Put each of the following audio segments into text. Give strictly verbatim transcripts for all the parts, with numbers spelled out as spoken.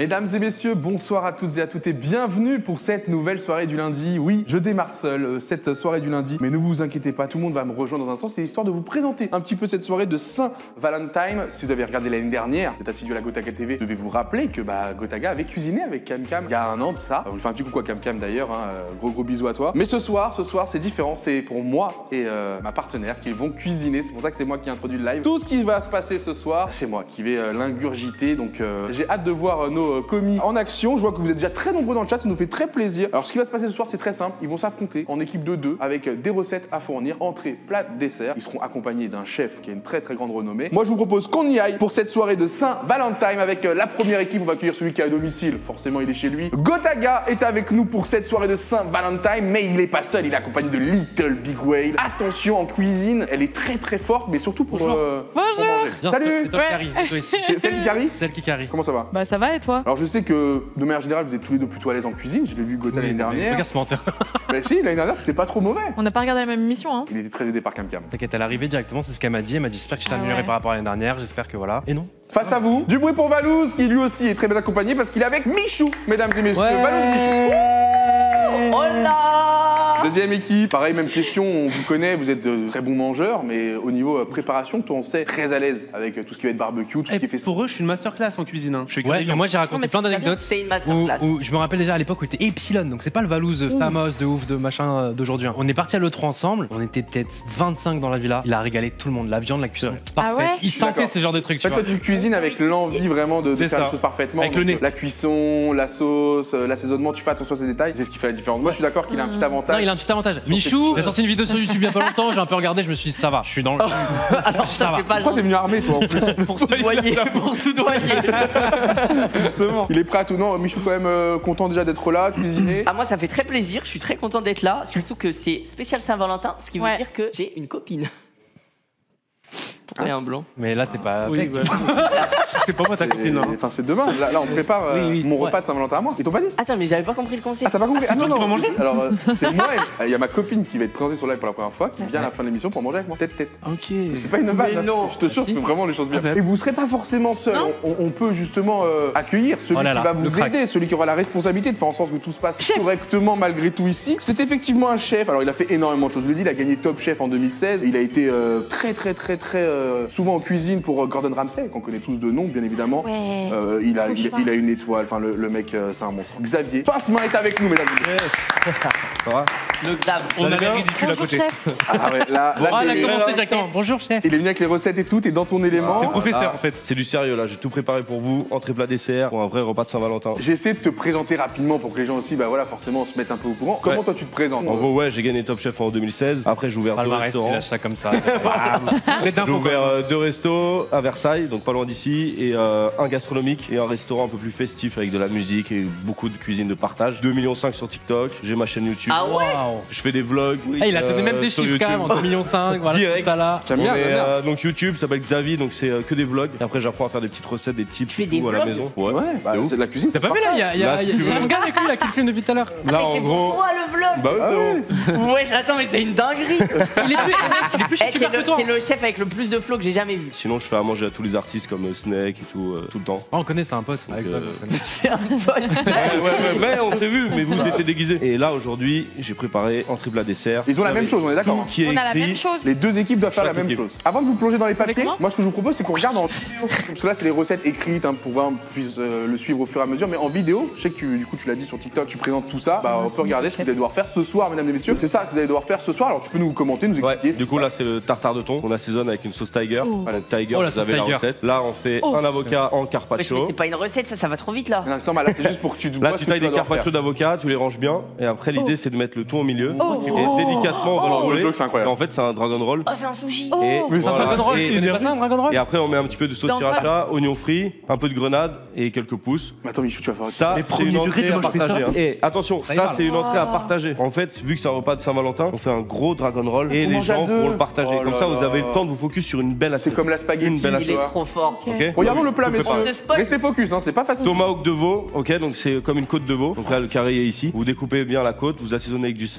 Mesdames et messieurs, bonsoir à tous et à toutes et bienvenue pour cette nouvelle soirée du lundi. Oui, je démarre seul euh, cette soirée du lundi, mais ne vous inquiétez pas, tout le monde va me rejoindre dans un instant. C'est l'histoire de vous présenter un petit peu cette soirée de Saint-Valentin. Si vous avez regardé l'année dernière, vous êtes assidu à la Gotaga T V, devez vous rappeler que bah, Gotaga avait cuisiné avec Cam Cam il y a un an de ça. On lui fait un petit coucou à Cam Cam d'ailleurs, hein, gros gros bisous à toi. Mais ce soir, ce soir c'est différent, c'est pour moi et euh, ma partenaire qui vont cuisiner. C'est pour ça que c'est moi qui ai introduit le live. Tout ce qui va se passer ce soir, c'est moi qui vais euh, l'ingurgiter. Donc euh, j'ai hâte de voir euh, nos euh, commis en action. Je vois que vous êtes déjà très nombreux dans le chat, ça nous fait très plaisir. Alors ce qui va se passer ce soir, c'est très simple. Ils vont s'affronter en équipe de deux avec des recettes à fournir, entrée, plat, dessert. Ils seront accompagnés d'un chef qui a une très très grande renommée. Moi, je vous propose qu'on y aille pour cette soirée de Saint-Valentin avec la première équipe. On va accueillir celui qui est à domicile. Forcément, il est chez lui. Gotaga est avec nous pour cette soirée de Saint-Valentin, mais il est pas seul. Il est accompagné de Little Big Whale. Attention en cuisine, elle est très très forte, mais surtout pour, euh, pour manger. Bien, Salut. C'est toi qui carry, toi ici. C'est celle qui carry. Celle qui carry. Comment ça va? Bah ça va et toi? Alors je sais que de manière générale vous êtes tous les deux plutôt à l'aise en cuisine, je l'ai vu Gotha Oui, l'année dernière. Regarde ce menteur. Bah si, l'année dernière tu t'es pas trop mauvais. On n'a pas regardé la même émission hein. Il était très aidé par Cam Cam. T'inquiète, à l'arrivée directement, c'est ce qu'elle m'a dit. Elle m'a dit j'espère que tu t'es Ah amélioré ouais. par rapport à l'année dernière, j'espère que voilà. Et non. Face à vous, du bruit pour Valouz qui lui aussi est très bien accompagné parce qu'il est avec Michou, mesdames et messieurs. Ouais. Valouz Michou. Hola. Deuxième équipe, pareil, même question, on vous connaît, vous êtes de très bons mangeurs, mais au niveau euh, préparation, toi on sait, très à l'aise avec euh, tout ce qui va être barbecue, tout ce Et qui est fait. pour eux, je suis une masterclass en cuisine. Hein. Je suis Ouais, mais moi j'ai Non, raconté mais plein c'est très d'anecdotes. C'est une Où, masterclass. où je me rappelle déjà à l'époque où était Epsilon, donc c'est pas le Valouz famous de ouf de machin euh, d'aujourd'hui. hein. On est parti à l'E trois ensemble, on était peut-être vingt-cinq dans la villa. Il a régalé tout le monde, la viande, la cuisson Ah parfaite. ouais Il sentait D'accord. ce genre de trucs. En Tu fait, vois. toi, tu cuisines avec l'envie vraiment de, de C'est faire ça. les choses parfaitement. Avec le Donc, nez. La cuisson, la sauce, euh, l'assaisonnement, tu fais attention à ces détails. C'est ce qui fait la différence. Moi, je suis d'accord qu'il a un petit Non, avantage. il a un petit avantage. Sur Michou, cette- il a sorti une vidéo sur YouTube il y a pas longtemps, j'ai un peu regardé, je me suis dit ça va, je suis dans le. Alors ça ça va. fait pas Pourquoi t'es venu armé, toi, en plus? pour soudoyer, pour soudoyer. Justement. Il est prêt à tout. Non, Michou, quand même euh, content déjà d'être là, cuisiner. Ah moi ça fait très plaisir, je suis très content d'être là, surtout que c'est spécial Saint-Valentin, ce qui veut Ouais. dire que j'ai une copine. Pourquoi il y a un blanc? Mais là t'es pas. Oui, avec. ouais. C'est pas moi ta copine. Hein. Enfin, c'est demain. Là, là, on prépare euh, Oui, oui. mon Ouais. repas de Saint-Valentin à moi. Ils t'ont pas dit? Attends mais j'avais pas compris le concept. Ah, t'as pas compris? c'est Ah non, toi qui non. vas manger Alors, euh, c'est moi. et- Il y a ma copine qui va être présentée sur le live pour la première fois, qui vient à la fin de l'émission pour manger avec moi. Tête, tête. Ok. Mais c'est pas une vanne. Mais hein. non. Je te jure que vraiment les choses bien. Ah bah. Et vous serez pas forcément seul. Non. On, on peut justement euh, accueillir celui Oh là qui là, va le vous crack. aider, celui qui aura la responsabilité de faire en sorte que tout se passe correctement malgré tout ici. C'est effectivement un chef. Alors il a fait énormément de choses. Je l'ai dit, il a gagné Top Chef en deux mille seize. Il a été euh, très très très très euh, souvent en cuisine pour euh, Gordon Ramsay, qu'on connaît tous de nom bien évidemment. Ouais. Euh, il, a, Trop il, choix. il a une étoile. Enfin le, le mec euh, c'est un monstre. Xavier Passemain est avec nous, mesdames et messieurs. Le Xav. On avait ridicule à Bonjour côté. chef. Ah ouais, là, là, Ah, elle a t'es- commencé directement. Bonjour chef. il est venu avec les recettes et tout. T'es dans ton élément. C'est professeur en fait. C'est du sérieux là, j'ai tout préparé pour vous, entrée plat dessert, pour un vrai repas de Saint-Valentin. J'ai essayé de te présenter rapidement pour que les gens aussi, bah voilà, forcément, se mettent un peu au courant. Comment Ouais. toi tu te présentes? En gros, ouais, j'ai gagné Top Chef en deux mille seize. Après, j'ai ouvert deux Palmarès, il restaurants. lâche ça comme ça. Arrête J'ai d'infos. ouvert euh, deux restos à Versailles, donc pas loin d'ici, et euh, un gastronomique et un restaurant un peu plus festif avec de la musique et beaucoup de cuisine de partage. deux virgule cinq millions sur TikTok, j'ai ma chaîne YouTube. Ah ouais. Waouh. Je fais des vlogs. Ah, il a donné euh, même des sur chiffres quand même, YouTube. en deux virgule cinq millions, voilà, Direct. tout ça là. J'aime On bien, est, j'aime bien. euh, donc YouTube s'appelle Xavi, donc c'est euh, que des vlogs. Et après, j'apprends à faire des petites recettes, des tips Tu fais et des tout à la vlogs maison. Ouais. Ouais, bah, de ouf. c'est de la cuisine. T'as pas c'est vu là, il y a, il y a- Là, il y a- si tu il y a veux. un gars avec lui là qui le filme depuis tout à l'heure. Là, Mais en c'est gros. pour toi le vlog. Bah ouais, frérot. Ouais, attends mais c'est une dinguerie. Il est plus, il est plus Eh, youtubeur T'es que toi. le, t'es le chef avec le plus de flow que j'ai jamais vu. Sinon, je fais à manger à tous les artistes comme euh, Snake et tout, euh, tout le temps. Ah, on connaît, c'est un pote. Avec toi, euh, on connaît. C'est un pote. Ouais, ouais, ouais, mais on s'est vu, mais vous étiez déguisés. Et là, aujourd'hui, j'ai préparé entrée plat dessert. Ils ont la même chose, on est d'accord. hein. Qui est On a la écrit- même chose. Les deux équipes doivent faire la Chaque même équipe. chose. Avant de vous plonger dans les papiers, Avec moi moi ce que je vous propose c'est qu'on regarde en vidéo. Parce que là c'est les recettes écrites hein, pour voir puisse euh, le suivre au fur et à mesure. Mais en vidéo, je sais que tu, du coup tu l'as dit sur TikTok, tu présentes tout ça. Bah on peut regarder ce que vous allez devoir faire ce soir, mesdames et messieurs. C'est ça que vous allez devoir faire ce soir. Alors tu peux nous commenter, nous Ouais, expliquer. ce du qui coup se là passe. c'est le tartare de thon qu'on assaisonne avec une sauce Tiger. Voilà, Tiger, Oh, la vous sauce avez la Tiger. recette. Là on fait Oh. un avocat en Ouais, mais carpaccio. c'est pas une recette, ça, ça va trop vite là. Non, c'est normal, là c'est juste pour que tu Là vois tu ce que tailles tu vas des devoir faire. carpaccio d'avocat, tu les ranges bien. Et après l'idée c'est de mettre le thon au milieu. Oh. Et délicatement on va Oh, l'enrouler. le truc, c'est incroyable. Et en fait c'est un dragon roll. Oh c'est un sushi. Oh. Et, Mais c'est un voilà. Dragon Roll, Et- tu connais pas ça, un Dragon Roll? et après on met un petit peu de sauce Dans quoi? sriracha, oignons frits, un peu de grenade et quelques pousses. Mais attends Michou, tu vas faire Ça, Les c'est premiers une degrés, entrée tu à manges, je fais ça. partager. hein. Et attention, Ça y ça va, c'est une entrée à Oh. partager. En fait, vu que c'est un repas de Saint-Valentin, on fait un gros dragon roll et On les mange à gens deux. vont le partager. Oh Comme là ça, vous là. avez le temps de vous focus sur une belle C'est assiette. comme la spaghetti. Une belle Il est assiette. trop fort. Ok. Regardons le plat, Tout messieurs. préparé. Ce spot. Restez focus, hein, c'est pas facile. Tomahawk de veau, ok, donc c'est comme une côte de veau. Donc là, le carré est ici. Vous découpez bien la côte, vous assaisonnez avec du sel.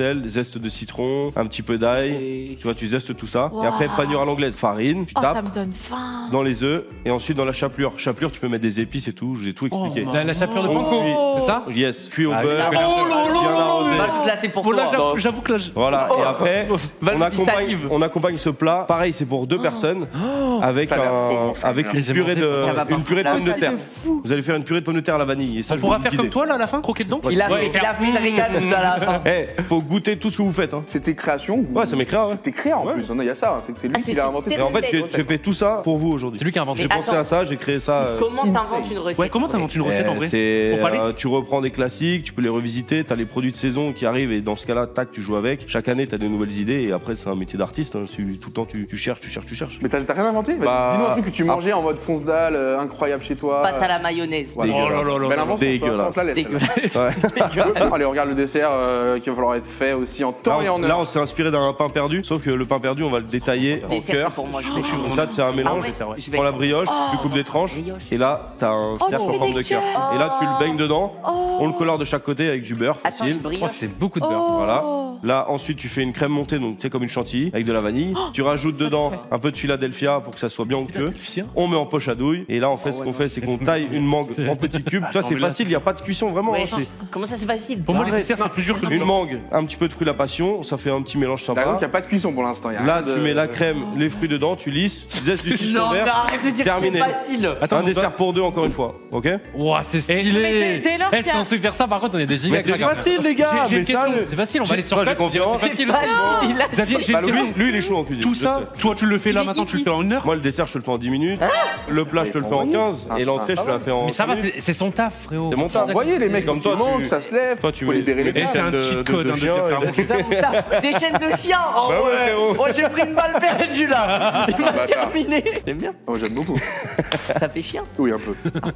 sel, zeste de citron, un petit peu d'ail. Tu vois, tu zestes tout ça. Wow. Et après, panure à l'anglaise, farine, tu Oh, ça tapes me donne faim. dans les œufs et ensuite dans la chapelure. Chapelure, tu peux mettre des épices et tout, j'ai tout expliqué. La, la chapelure de Oh. Panko, c'est ça? Yes, cuit au Ah, beurre, oui. Oh bien arrosé. Valous, là, c'est pour Bon, là, toi. j'avoue- j'avoue que là. je- Voilà, et après, Valous, on il accompagne, salive. on accompagne ce plat. Pareil, c'est pour deux personnes avec, Ça a l'air trop un, bon, ça. avec une J'ai purée mangé de, Ça va pas une purée de foutre pommes de la terre. salle de fou. Vous allez faire une purée de pommes de terre à la vanille. Et ça, On je pourra vous faire guider. comme toi là à la fin, croquer dedans. Il a Ouais, fait, il a fait une régale à la fin. Eh, faut goûter tout ce que vous faites. Hein. C'est tes créations ou- Ouais, c'est mes créas, ouais. C'est tes créas en Ouais. plus. Il y a ça, hein, c'est que c'est lui Ah, qui c'est- l'a inventé. c'est Et en fait, j'ai recette. j'ai fait tout ça pour vous aujourd'hui. C'est lui qui a inventé. J'ai Mais pensé attends. à ça, j'ai créé ça. euh, Comment insane. t'inventes une recette? Ouais, comment t'inventes une recette en Eh, vrai c'est, Pour parler euh, tu reprends des classiques, tu peux les revisiter, t'as les produits de saison qui arrivent et dans ce cas-là, tac, tu joues avec. Chaque année, t'as des nouvelles idées et après, c'est un métier d'artiste. Hein. Tu- Tout le temps, tu, tu cherches, tu cherches, tu cherches. Mais t'as t'as rien inventé? Vas-y, Bah, dis-nous un truc que tu ah. mangeais en mode fonce dalle, euh, incroyable chez toi. Pâte à la mayonnaise. Voilà. Dégueulasse. Oh là là là Belle là. invention, Dégueulasse. toi, on te la laisse, Dégueulasse. celle-là. Allez, on regarde le dessert euh, qu'il va falloir être fait aussi en temps Là, et en on, là, heure. on s'est inspiré d'un pain perdu, sauf que le pain perdu, on va le détailler en Dessert, c'est cœur. pour moi, je Je suis Comme ça, c'est un mélange. Ah ouais, c'est vrai. je Tu vais- prends la brioche, tu coupes des tranches, Brioche. et là, t'as un Oh, cercle tu en fais forme des de cœur. cœurs. Et là, tu le baignes dedans, on le colore de chaque côté avec du beurre, Attends, facile. une Oh, brioche. c'est beaucoup de beurre. Oh. Voilà. Là, ensuite, tu fais une crème montée, donc tu sais, comme une chantilly, avec de la vanille. Tu rajoutes dedans parfait. un peu de Philadelphia pour que ça soit bien onctueux. Philadelphia. On met en poche à douille. Et là, en fait, ce qu'on fait, c'est qu'on taille une mangue en petits cubes. Tu vois, c'est mais là, facile, il n'y a pas de cuisson, vraiment. Ouais, hein, c'est comment ça c'est facile? Pour moi, les Arrête. desserts, c'est plus dur que le une beurre. mangue, un petit peu de fruits de la passion, ça fait un petit mélange D'accord, sympa. il n'y a pas de cuisson pour l'instant. il y a Là, rien tu de- mets la crème, les fruits dedans, tu lisses, zeste du citron Non, mais vert. arrête de dire que Terminé. c'est facile. Attends, Un mon dessert gars. pour deux, encore une fois. Ok? Ouah, c'est Mais stylé. dès- dès lors Eh, qu'il y si a- on sait faire ça, par contre, on est des giga Mais c'est craquants. facile, les gars! J'ai- j'ai Mais une question. sérieux. C'est facile, on va aller sur Moi, j'ai place, on dirait confiance. c'est facile. Il a- Xavier, j'ai Bah, une lui, question. lui, il est chaud en cuisine. Tout je ça, sais. toi, tu le fais là Il est maintenant, tu le easy. fais en une heure. Moi, le dessert, je te le fais en dix minutes. Le plat, je te le fais en faut quinze. envoyer. Et l'entrée, je te la fais en. Mais ça va, cinq minutes. c'est c'est son taf, frérot. C'est mon taf. Vous voyez, les mecs, Comme comme toi, tu manges, tu- ça se lève, Toi, tu faut mets- libérer les Et Et plats. c'est un de- cheat de- code de hein, de chien, le faire et de- avancer. C'est ça, mon taf. Des chaînes de chiens. Oh Bah ouais, frérot. Oh, j'ai pris une balle perdue là. Il m'a bâtard. terminé. T'aimes bien? Oh, j'aime beaucoup. Ça fait chien. Oui, un peu.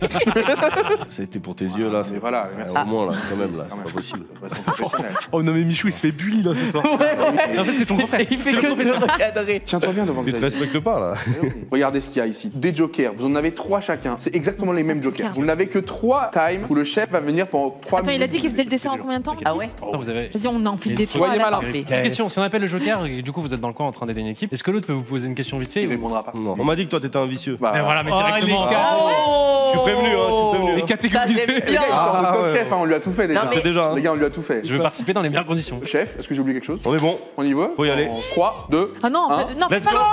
C'était pour tes yeux, là. Mais c'est- voilà, merci. Au moins, là, quand même, là. Quand C'est même. pas possible. Restons professionnels. Oh non, mais Michou, il se fait bully là ce soir. En fait, c'est ton grand frère. Il fait que de recadrer. Tiens-toi bien devant le Il te Xavier. respecte pas, là. Regardez ce qu'il y a ici. Des jokers. Vous en avez trois chacun. C'est exactement les mêmes jokers. Vous n'avez que trois times où le chef va venir pendant trois Attends, minutes. il a dit qu'il faisait le dessin en combien de temps? Ah ouais? Ah, vous avez. Vas-y, on enfile des trucs. Soyez malin. Petite question, si on appelle le joker, et du coup vous êtes dans le coin en train d'aider une équipe, est-ce que l'autre peut vous poser une question vite fait Il ou- répondra pas. Non. On m'a dit que toi, t'étais un vicieux. Bah, Mais voilà, mais Oh, directement. les gars. Je suis prévenu, hein, je suis prévenu. Les hein. Ça, catégorisés. j'aime Les bien. gars, il sort de Ah, top ouais. chef, hein, on lui a tout fait déjà. Non, C'est déjà, hein. Les gars, on lui a tout fait. Je veux participer dans les meilleures conditions. Chef, est-ce que j'ai oublié quelque chose? On est bon. On y va? Faut y aller. trois, deux, Ah non, un. fais- non, fais Let's pas go.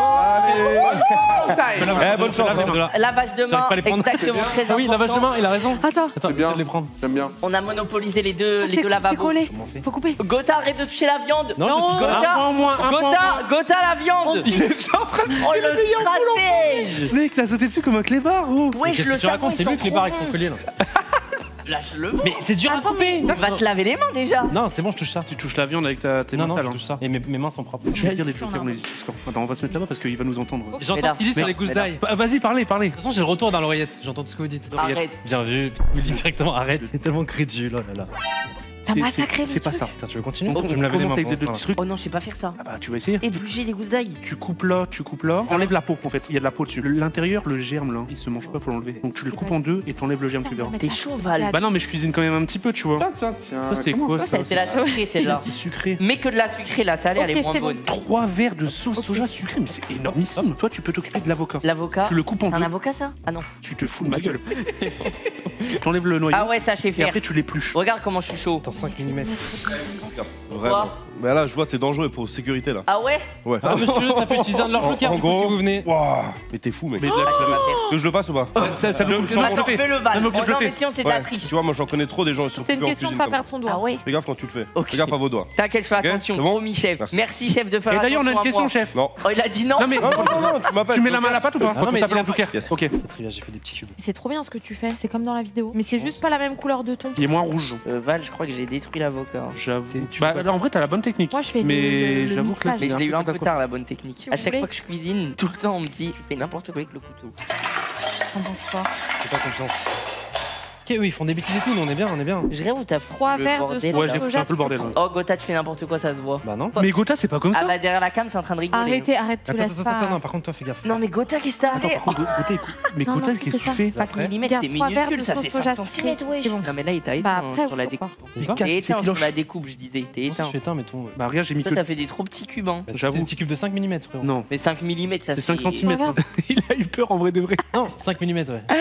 time. Eh, bonne chance. Lavage de main. Lavage de J'arrive main, pas à les prendre. exactement, très Ah oui, lavage de important. main, il a raison. Attends, Attends, C'est bien. je vais les prendre. J'aime bien. On a monopolisé les deux, les c'est deux c'est lavabos. collé. Faut couper. Gotha, arrête de toucher la viande. Non, je touche pas. Gotha, Un point en moins, un point en Gotha, Gotha la viande. Il est déjà en train de. Oh le stratège. Mec, t'as sauté dessus comme un clébard, oh. Ouais, Qu'est-ce je le que tu racontes? C'est lui que les barres avec son collier là. Lâche-le. Mais c'est dur à couper. Va te laver les mains déjà. Non, c'est bon, je touche ça. Tu touches la viande avec ta, tes Non, mains non, sales. je hein. touche ça. Et mes, mes mains sont propres. Je vais dire les jokers, on les dit. Attends, on va se mettre là-bas parce qu'il va nous entendre. De J'entends ce qu'il dit sur les gousses Mais là. d'ail. De Ah, vas-y, parlez, parlez. toute façon, j'ai le retour dans l'oreillette. J'entends tout ce que vous dites. Arrête. Bien vu. Il dit directement arrête. C'est tellement crédule. Oh là là. T'as C'est- massacré le C'est pas truc. ça. Putain, tu veux continuer? On Je vais me laver les mains. commence avec pendant des ce petits temps-là. trucs. Oh non, je sais pas faire ça. Ah bah, tu vas essayer. Éplucher les gousses d'ail. Tu coupes là, tu coupes là. Enlève la peau en fait. Il y a de la peau dessus. L'intérieur, le germe là, il se mange pas, faut l'enlever. Donc tu le coupes en deux et t'enlèves le germe, tu verras. T'es chaud, Val. Bah non, mais je cuisine quand même un petit peu, tu vois. Tiens, tiens, tiens. Ça, c'est Comment quoi, ça ça C'est la sucrée celle-là. C'est sucré. Mais que de la sucrée, la salée, elle Ok, est moins c'est bon. bonne. Trois verres de sauce soja sucrée, mais c'est énormissime. Toi, tu peux t'occuper de l'avocat. L'avocat. Tu le coupes en C'est un deux. avocat ça? Ah non. Tu te fous de ma gueule. T'enlèves le noyau. Ah ouais, ça je sais Et faire. après, tu l'épluches. Regarde comment je suis chaud. Attends, cinq millimètres. Vraiment. Mais là, je vois, c'est dangereux pour sécurité, là. Ah ouais? Ouais. Ah, monsieur, ça fait utiliser un de leurs En- jokers en du coup, gros- si vous venez. Waouh. Mais t'es fou, mec. Mais de Que la- Ah, je vais pas faire. je le fasse ou pas? ça, ça me coupe je- le temps. Attends, fais le Val. Non, mais Oh je le non, fais. mais sinon c'est de Ouais. la triche. Tu vois, moi, j'en connais trop des gens, ils sont C'est une coupés en question de cuisine pas comme perdre son doigt. Ah ouais? ça. Fais gaffe quand tu le fais. Ok. Fais gaffe à vos doigts. T'inquiète, je fais Ok, attention. c'est bon Promis, chef. Merci. Merci, chef, de faire Et d'ailleurs, on a une attention à question, moi. chef. Non. Oh, il a dit non. Non, mais Non, non, non, non, tu m'appelles. tu mets la main à la pâte ou pas Ah, quand non, mais t'appelles il a en joker? Yes. Ok. C'est très bien, j'ai fait des petits cubes. C'est trop bien ce que tu fais. C'est comme dans la vidéo. Mais c'est juste pas la même couleur de ton. Il est moins rouge. Euh, Val, je crois que j'ai détruit l'avocat. J'avoue. Tu Bah, fais là, en vrai, t'as la bonne technique. Moi, je fais le- Mais le- le j'avoue que là, mixage. Mais je l'ai eu un peu d'accord. tard la bonne technique. Si À vous chaque voulez. fois que je cuisine, tout le temps on me dit tu fais n'importe quoi avec le couteau. T'en penses quoi? J'ai pas confiance. Ok, oui, ils font des bêtises et tout, nous on est bien, on est bien. Je rêve où t'as Trois le verres de bordel. sauce Ouais, j'ai soja. un peu le bordel. ouais. Oh, Gotha, tu fais n'importe quoi, ça se voit. Bah non. Mais Gotha, c'est pas comme Ah ça. bah derrière la cam, c'est en train de rigoler. Arrêtez, arrête, tu Attends, laisses attends, attends, pas. non, par contre, toi, fais gaffe. Non mais Gotha, qu'est-ce que t'as Attends, fait par contre, Gotha, écoute. Mais Non, Gotha, non, qu'est-ce que c'est tu ça. fais cinq millimètres, Garde c'est trois verres minuscule, de ça sauce c'est soja cinq centimètres, ouais. c'est bon. Non mais là, il t'a Bah éteint après, sur la ou découpe. Mais pas. casse T'es ces éteint sur cloches. la découpe, je disais. T'es Non, éteint. je suis éteint, mais ton. Bah regarde, j'ai mis Toi, que. t'as fait des trop petits cubes, hein. Bah, J'avoue. C'est des petits cubes de cinq millimètres, frérot. Non, Mais cinq millimètres, ça c'est cinq Trois centimètres. verres. Il a eu peur en vrai de vrai. Non, cinq millimètres, ouais.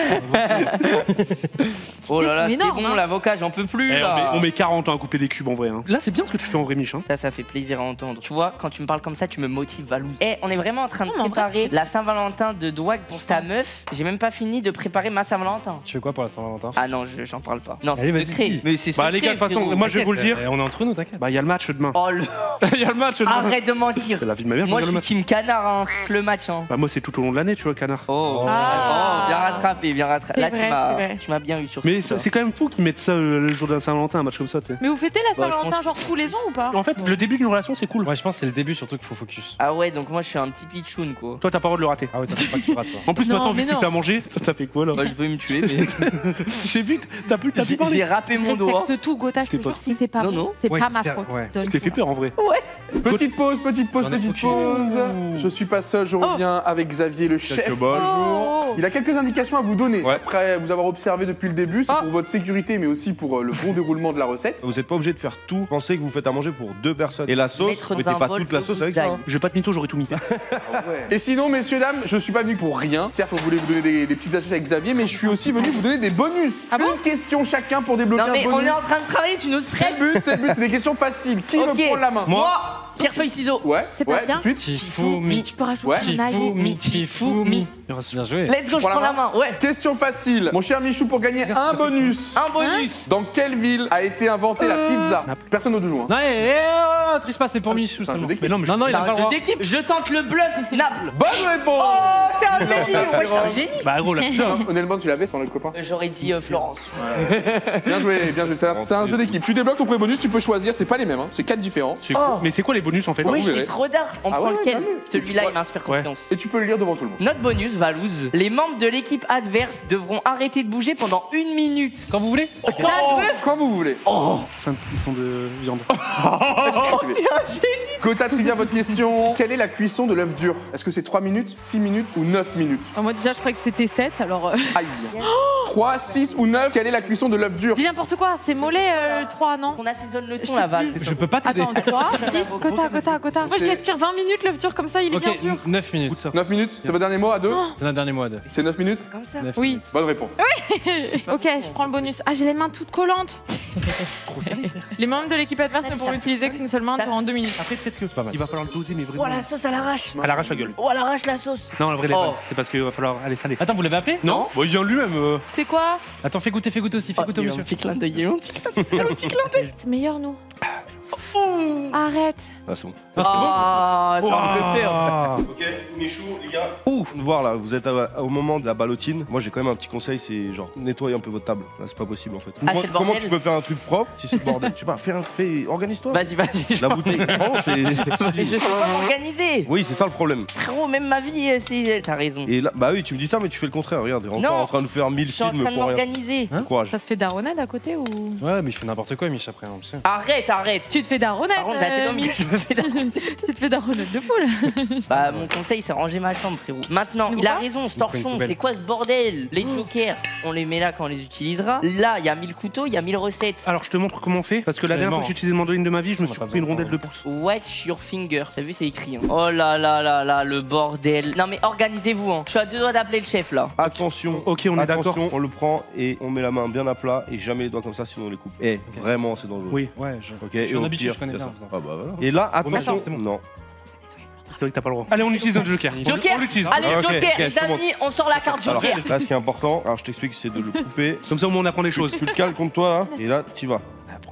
Oh là là, C'est c'est énorme, bon, hein. l'avocat, j'en peux plus Eh, on, met, là. on met quarante ans à couper des cubes en vrai. hein. Là, c'est bien ce que tu fais en vrai, Mich. Hein. Ça, ça fait plaisir à entendre. Tu vois, quand tu me parles comme ça, tu me motives, Valouz. Eh, on est vraiment en train de Non, mais en vrai, préparer la Saint-Valentin de Dwag pour sa meuf. J'ai même pas fini de préparer ma Saint-Valentin. Tu fais quoi pour la Saint-Valentin? Ah non, je- j'en parle pas. Non, Allez, c'est vas-y, secret. dis. Mais c'est Bah, secret, les gars, de toute façon, frérot. moi, je vais vous le dire. Eh, on est entre nous, t'inquiète. Bah, il y a le match demain. Oh le... Il y a le match demain. Arrête de mentir. C'est la vie de ma mère, je Moi, je regarde suis le match. Team Canard, hein. Le match, hein. Bah, moi, c'est tout au long de l'année, tu vois, canard. Oh, Ah. oh, bien rattrapé, bien rattrapé. C'est Là, vrai, tu c'est m'as, vrai. tu m'as bien eu sur Mais ce coup, c'est quand même fou qu'ils mettent ça euh, le jour d'un Saint-Valentin, un match comme ça, tu sais. Mais vous fêtez la Bah, je Saint-Valentin genre tous les ans ou pas? En fait, le début d'une relation, c'est cool. Ouais, je pense que c'est le début surtout qu'il faut focus. Ah ouais, donc moi, je suis un petit pitchoun, quoi. Toi, t'as pas le droit de le rater. Ah ouais, t'as pas que tu rates, toi. En plus, Non, maintenant, vu mais que tu non. fais à manger, ça, ça fait quoi là Bah, je veux me tuer, mais J'ai vu, t'as plus, t'as plus j'ai parlé. j'ai râpé Je mon doigt. respecte tout, Gotha, je te T'es jure, pas- si c'est pas Non, bon, non. c'est Ouais, pas ma j'espère, faute. ouais. Donne Je t'ai fait tout. peur en vrai. Petite pause, petite pause, J'en ai petite aucune. pause. Je suis pas seul, je reviens avec Xavier, le chef du bols. jour. Oh. Il a quelques indications à vous donner. Ouais. Après vous avoir observé depuis le début, c'est Oh. pour votre sécurité, mais aussi pour euh, le bon déroulement de la recette. Vous n'êtes pas obligé de faire tout. Pensez que vous faites à manger pour deux personnes. Et la sauce, Mettre mettez dans un pas bol toute la de sauce avec ça. d'ail. hein. Je vais pas te mytho, j'aurais tout mis. Et sinon, messieurs, dames, je suis pas venu pour rien. Certes, on voulait vous donner des, des petites astuces avec Xavier, mais je suis aussi venu vous donner des bonus. Ah bon Une question chacun pour débloquer Non, mais un on bonus. est en train de travailler, tu nous C'est stresses. le but, c'est le but, c'est des questions faciles. Qui Ok. veut prendre la main? Moi, pierre, feuille, ciseaux. Ouais, C'est pas ouais, bien tout de suite. Chifumi. Tu peux rajouter Ouais. un ail. Chifumi, Chifumi. Bien joué. Let's go, je prends la prends la main main. Ouais. Question facile. Mon cher Michou, pour gagner un bonus, Un bonus. dans quelle ville a été inventée la pizza? Naples. Personne ne joue. Hein. Non, eh, eh, oh, triche pas, c'est pour Michou. C'est un jeu seulement. d'équipe. Mais non, mais Non, non, il C'est a un pas le jeu droit. d'équipe. Je tente le bluff, Naples. Bonne réponse. Oh, c'est un génie. Ouais, c'est un génie. Bah, gros, là, putain. Non, honnêtement, tu l'avais sans notre copain. J'aurais dit euh, Florence. Bien joué, bien joué. C'est un, c'est un jeu d'équipe. Tu débloques ton premier bonus, tu peux choisir. C'est pas les mêmes, hein. C'est quatre différents. C'est cool. Mais c'est quoi les bonus en fait Oui, vous c'est verrez. trop d'art. On Ah prend ouais, lequel? non, mais- Celui-là, Ouais. il m'inspire Ouais. confiance. Et tu peux le lire devant tout le monde. Notre bonus, Valouz. Les membres de l'équipe adverse devront arrêter de bouger pendant une minute. Quand vous voulez. Oh, Quand vous voulez. Fin de cuisson de viande. Gotha Trivia, votre question. Quelle est la cuisson de l'œuf dur? Est-ce que c'est trois minutes, six minutes ou neuf minutes? Ah, moi déjà je croyais que c'était sept alors. euh, Aïe. trois, six ou neuf? Quelle est la cuisson de l'œuf dur? Dis n'importe quoi, c'est mollet euh, trois non? On assaisonne le Je ton, sais la Val. plus. Je peux pas t'aider. Attends, trois, six, Gotha, Gotha, Gotha. Moi je C'est- laisse cuire vingt minutes l'œuf dur comme ça, il est Ok, bien dur. neuf minutes. neuf minutes? C'est votre dernier mot à deux? C'est notre dernier mois de. C'est neuf minutes? Comme ça. neuf Oui. minutes. Bonne réponse. Ok, je prends le bonus. Ah, j'ai les mains toutes collantes. Les membres de l'équipe adverse ne pourront utiliser qu'une seule main durant deux minutes. Après, peut-être que C'est pas mal. il va falloir le doser, mais Oh, vraiment. la sauce à l'arrache. Elle arrache la gueule. Oh, elle arrache la sauce. Non, la vraie, les Oh. vannes. C'est parce qu'il va falloir aller saler. Attends, vous l'avez appelé? Non, bon, il vient lui-même. euh. C'est quoi? Attends, fais goûter, fais goûter aussi, fais Oh, goûter au il y a eu un monsieur. petit clin d'œil, il y a eu un petit clin d'œil. C'est meilleur nous. Arrête. Ah, c'est bon. Ah, ça va me le faire. Ah. Ok, Michou, les gars. Ouh, voir là, vous êtes à- au moment de la ballotine. Moi, j'ai quand même un petit conseil, c'est genre nettoyer un peu votre table. Là, c'est pas possible en fait. Ah, Comment- c'est le comment bordel. tu peux faire un truc propre si c'est le bordel? Je sais pas, fais un, fais, organise-toi. Vas-y, vas-y. La bouteille, prends, c'est. Mais je sais pas m'organiser. Oui, c'est ça le problème. Frérot, même ma vie, euh, c'est. T'as raison. Et là, bah oui, tu me dis ça, mais tu fais le contraire. Regarde, t'es encore Non. en train de faire mille Je suis en films train de pour rien. m'organiser. Courage. Ça se fait daronade à côté ou? Ouais, mais il fait n'importe quoi, Mich, après. hein, tu sais. Arrête, arrête. Tu te fais daronade. Par contre, la tête euh, au milieu, Mich. je me fais d'un- Tu te fais daronade de foule. Bah, mon conseil, c'est ranger ma chambre, frérot. Maintenant, Mais il a pourquoi raison, ce Il faut une torchon, poubelle. c'est quoi ce bordel? Les jokers, on les met là quand on les utilisera. Là, il y a mille couteaux, il y a mille recettes. Alors, je te montre comment on fait. Parce que la Je vais dernière fois mort. que j'ai utilisé le mandoline de ma vie, je me On suis a pas coupé une besoin, rondelle de pouce. Watch your finger. T'as vu, c'est écrit. Hein. Oh là là là là, le bordel. Non, mais organisez-vous, hein. Je suis à deux doigts d'appeler le chef là. Attention. Ok, on est d'accord. Attention, on le prend et on met la main bien à plat et jamais les doigts comme ça, sinon on les coupe. Eh, vraiment, c'est dangereux. Oui, Ouais, je. Ok, Je suis et en au habitude, pire, je connais il y a bien. ça. Ah bah voilà. Et là, attention. c'est bon. Non. c'est vrai que t'as pas le droit. Allez, on utilise notre joker. On- Joker On l'utilise. Allez, Ah, ok, Joker, ok, je les te montre. amis, on sort la carte Alors Joker. là, ce qui est important, alors je t'explique, c'est de le couper. Comme ça, au moins, on apprend des choses. Tu le cales contre toi là, et là, tu vas.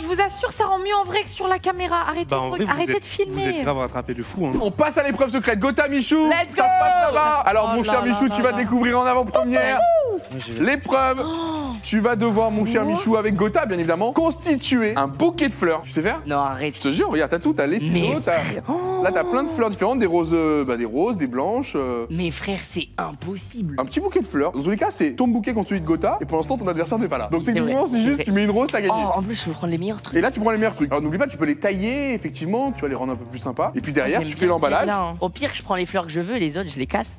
je vous assure, ça rend mieux en vrai que sur la caméra. Arrêtez, Bah, en de, vrai, vous arrêtez êtes- de filmer. Vous êtes grave rattrapé de fou. Hein. On passe à l'épreuve secrète. Gotham, Michou. Let's Ça go. se passe là-bas. Alors, Oh mon là cher là Michou, là tu vas là. découvrir en avant-première l'épreuve Tu vas devoir, mon cher Michou, avec Gotha, bien évidemment, constituer un bouquet de fleurs. Tu sais faire? Non, arrête. Je te jure, regarde, t'as tout, t'as les ciseaux, t'as... Là, t'as plein de fleurs différentes, des roses, euh, bah, des roses, des blanches. euh, Mais frère, c'est impossible. Un petit bouquet de fleurs. Dans tous les cas, c'est ton bouquet contre celui de Gotha, et pour l'instant, ton adversaire n'est pas là. Donc C'est techniquement, vrai, c'est c'est juste, vrai. tu mets une rose, t'as gagné. Oh, en plus, je peux prendre les meilleurs trucs. Et là, tu prends les meilleurs trucs. Alors n'oublie pas, tu peux les tailler, effectivement, tu vas les rendre un peu plus sympas. Et puis derrière, J'aime tu bien fais l'emballage. celle-là, hein. Au pire, je prends les fleurs que je veux et les autres, je les casse.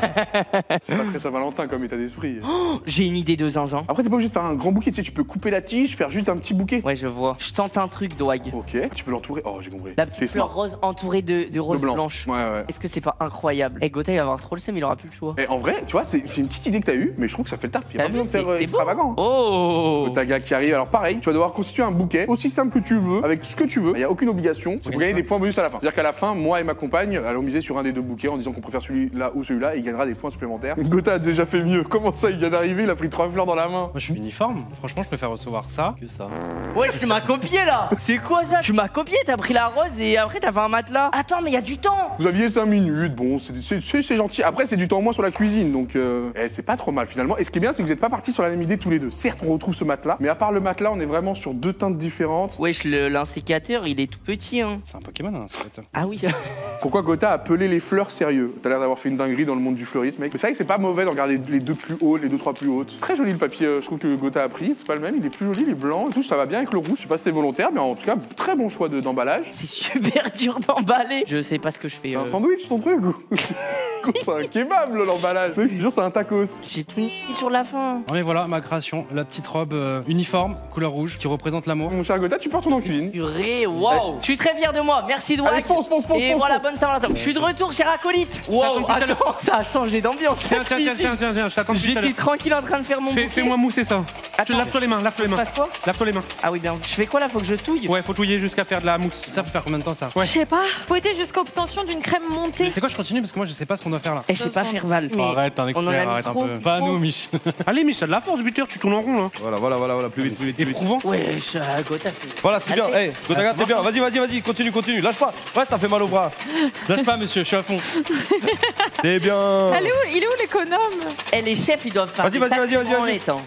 C'est pas très Saint-Valentin comme état d'esprit. J'ai une idée de zinzin. Après, t'es pas obligé de faire un grand bouquet, tu sais, tu peux couper la tige, faire juste un petit bouquet. Ouais, je vois. Je tente un truc, Dwag. Ok, tu veux l'entourer. Oh, j'ai compris. La T'es petite fleur smart. rose entourée de, de De roses blanc. blanches. Ouais, ouais. Est-ce que c'est pas incroyable? Eh, Gotha, il va avoir trop le seum, il aura plus le choix. Et en vrai, tu vois, c'est c'est une petite idée que t'as eue, mais je trouve que ça fait le taf. Il y a T'as pas besoin de vu, faire c'est- euh, c'est extravagant. Oh Le taga qui arrive, alors pareil, tu vas devoir constituer un bouquet aussi simple que tu veux, avec ce que tu veux. Il n'y a aucune obligation, c'est pour gagner des points bonus à la fin. C'est-à-dire qu'à la fin, moi et ma compagne allons miser sur un des deux bouquets en disant qu'on préfère celui-là ou celui-là et il gagnera des points supplémentaires. Gotha a déjà fait mieux. Comment ça, il vient d'arriver, il a pris trois fleurs dans la main. Moi, je suis uniforme. Franchement, je préfère recevoir ça que ça. Ouais, tu m'as copié là. C'est quoi ça? Tu m'as copié, t'as pris la rose et après t'as fait un matelas. Attends, mais il y a du temps. Vous aviez cinq minutes, bon, c'est- c'est c'est- c'est gentil. Après, c'est du temps en moins sur la cuisine, donc euh, eh, c'est pas trop mal finalement. Et ce qui est bien, c'est que vous n'êtes pas partis sur la même idée tous les deux. Certes, on retrouve ce matelas, mais à part le matelas, on est vraiment sur deux teintes différentes. Wesh, le- l'insécateur, il est tout petit, hein. C'est un Pokémon, hein, ça peut être. Ah oui. Pourquoi Gotha a appelé les fleurs sérieux? T'as l'air d'avoir fait une dinguerie dans le monde du fleurisme, mec. Mais c'est vrai que c'est pas mauvais de regarder les deux plus hauts, les deux trois plus hautes. Très joli le papier, euh, je trouve que Gotha a pris. C'est pas le même, il est plus joli, il est blanc et tout. Ça va bien avec le rouge. Je sais pas si c'est volontaire, mais en tout cas, très bon choix de- d'emballage. C'est super dur d'emballer. Je sais pas ce que je fais. C'est un euh. sandwich ton truc ou c'est un kebab là, l'emballage? Mec, je te jure, c'est un tacos. J'ai tout mis sur la fin. Non, mais voilà ma création, la petite robe euh, uniforme, couleur rouge, qui représente l'amour. Mon cher Gotha, tu peux retourner en cuisine. Purée, waouh. Je suis très fier de moi. Merci Dwag. Allez, fonce, fonce, fonce, Et fonce, voilà, fonce. bonne Saint-Valentin. Je suis de retour, cher acolyte. Waouh, compris tout à l'heure. attends, ça a changé d'ambiance. Tiens, tiens, tiens, tiens, tiens, tiens, je t'attends depuis tout à J'étais l'heure. tranquille en train de faire mon Fais- bouquet. Fais-moi mousser ça. Tu Attends. lave-toi les mains, lave-toi les Je mains. passe quoi? Lave-toi les mains. Ah oui, bien. Je fais quoi là? Faut que je touille? Ouais, faut touiller jusqu'à faire de la mousse. Ça peut faire combien de temps ça Ouais. Je sais pas. Fouetter jusqu'à obtention d'une crème montée. C'est quoi, je continue parce que moi je sais pas ce qu'on doit faire là. Eh, je sais pas faire Val. Oh, arrête, t'es un on en a expert, mis arrête un trop. peu. Pas à nous, Mich. Allez, Mich, t'as de la force, buteur, tu tournes en rond là. Voilà, voilà, voilà, voilà, plus vite, plus vite, plus vite. Éprouvant. Wesh, euh, Gotha, c'est. Voilà, c'est bien. Allez. Hey, Gotaga, t'es bien. Vas-y, vas-y, vas-y, continue, continue. Lâche pas. Ouais, ça fait mal au bras. Lâche pas, monsieur, je suis à fond. C'est bien. Elle est où Il est où l'économe? Eh, les chefs, ils doivent faire. Vas-y, des vas-y, tas vas-y, de vas-y, vas-y. branlettes, hein.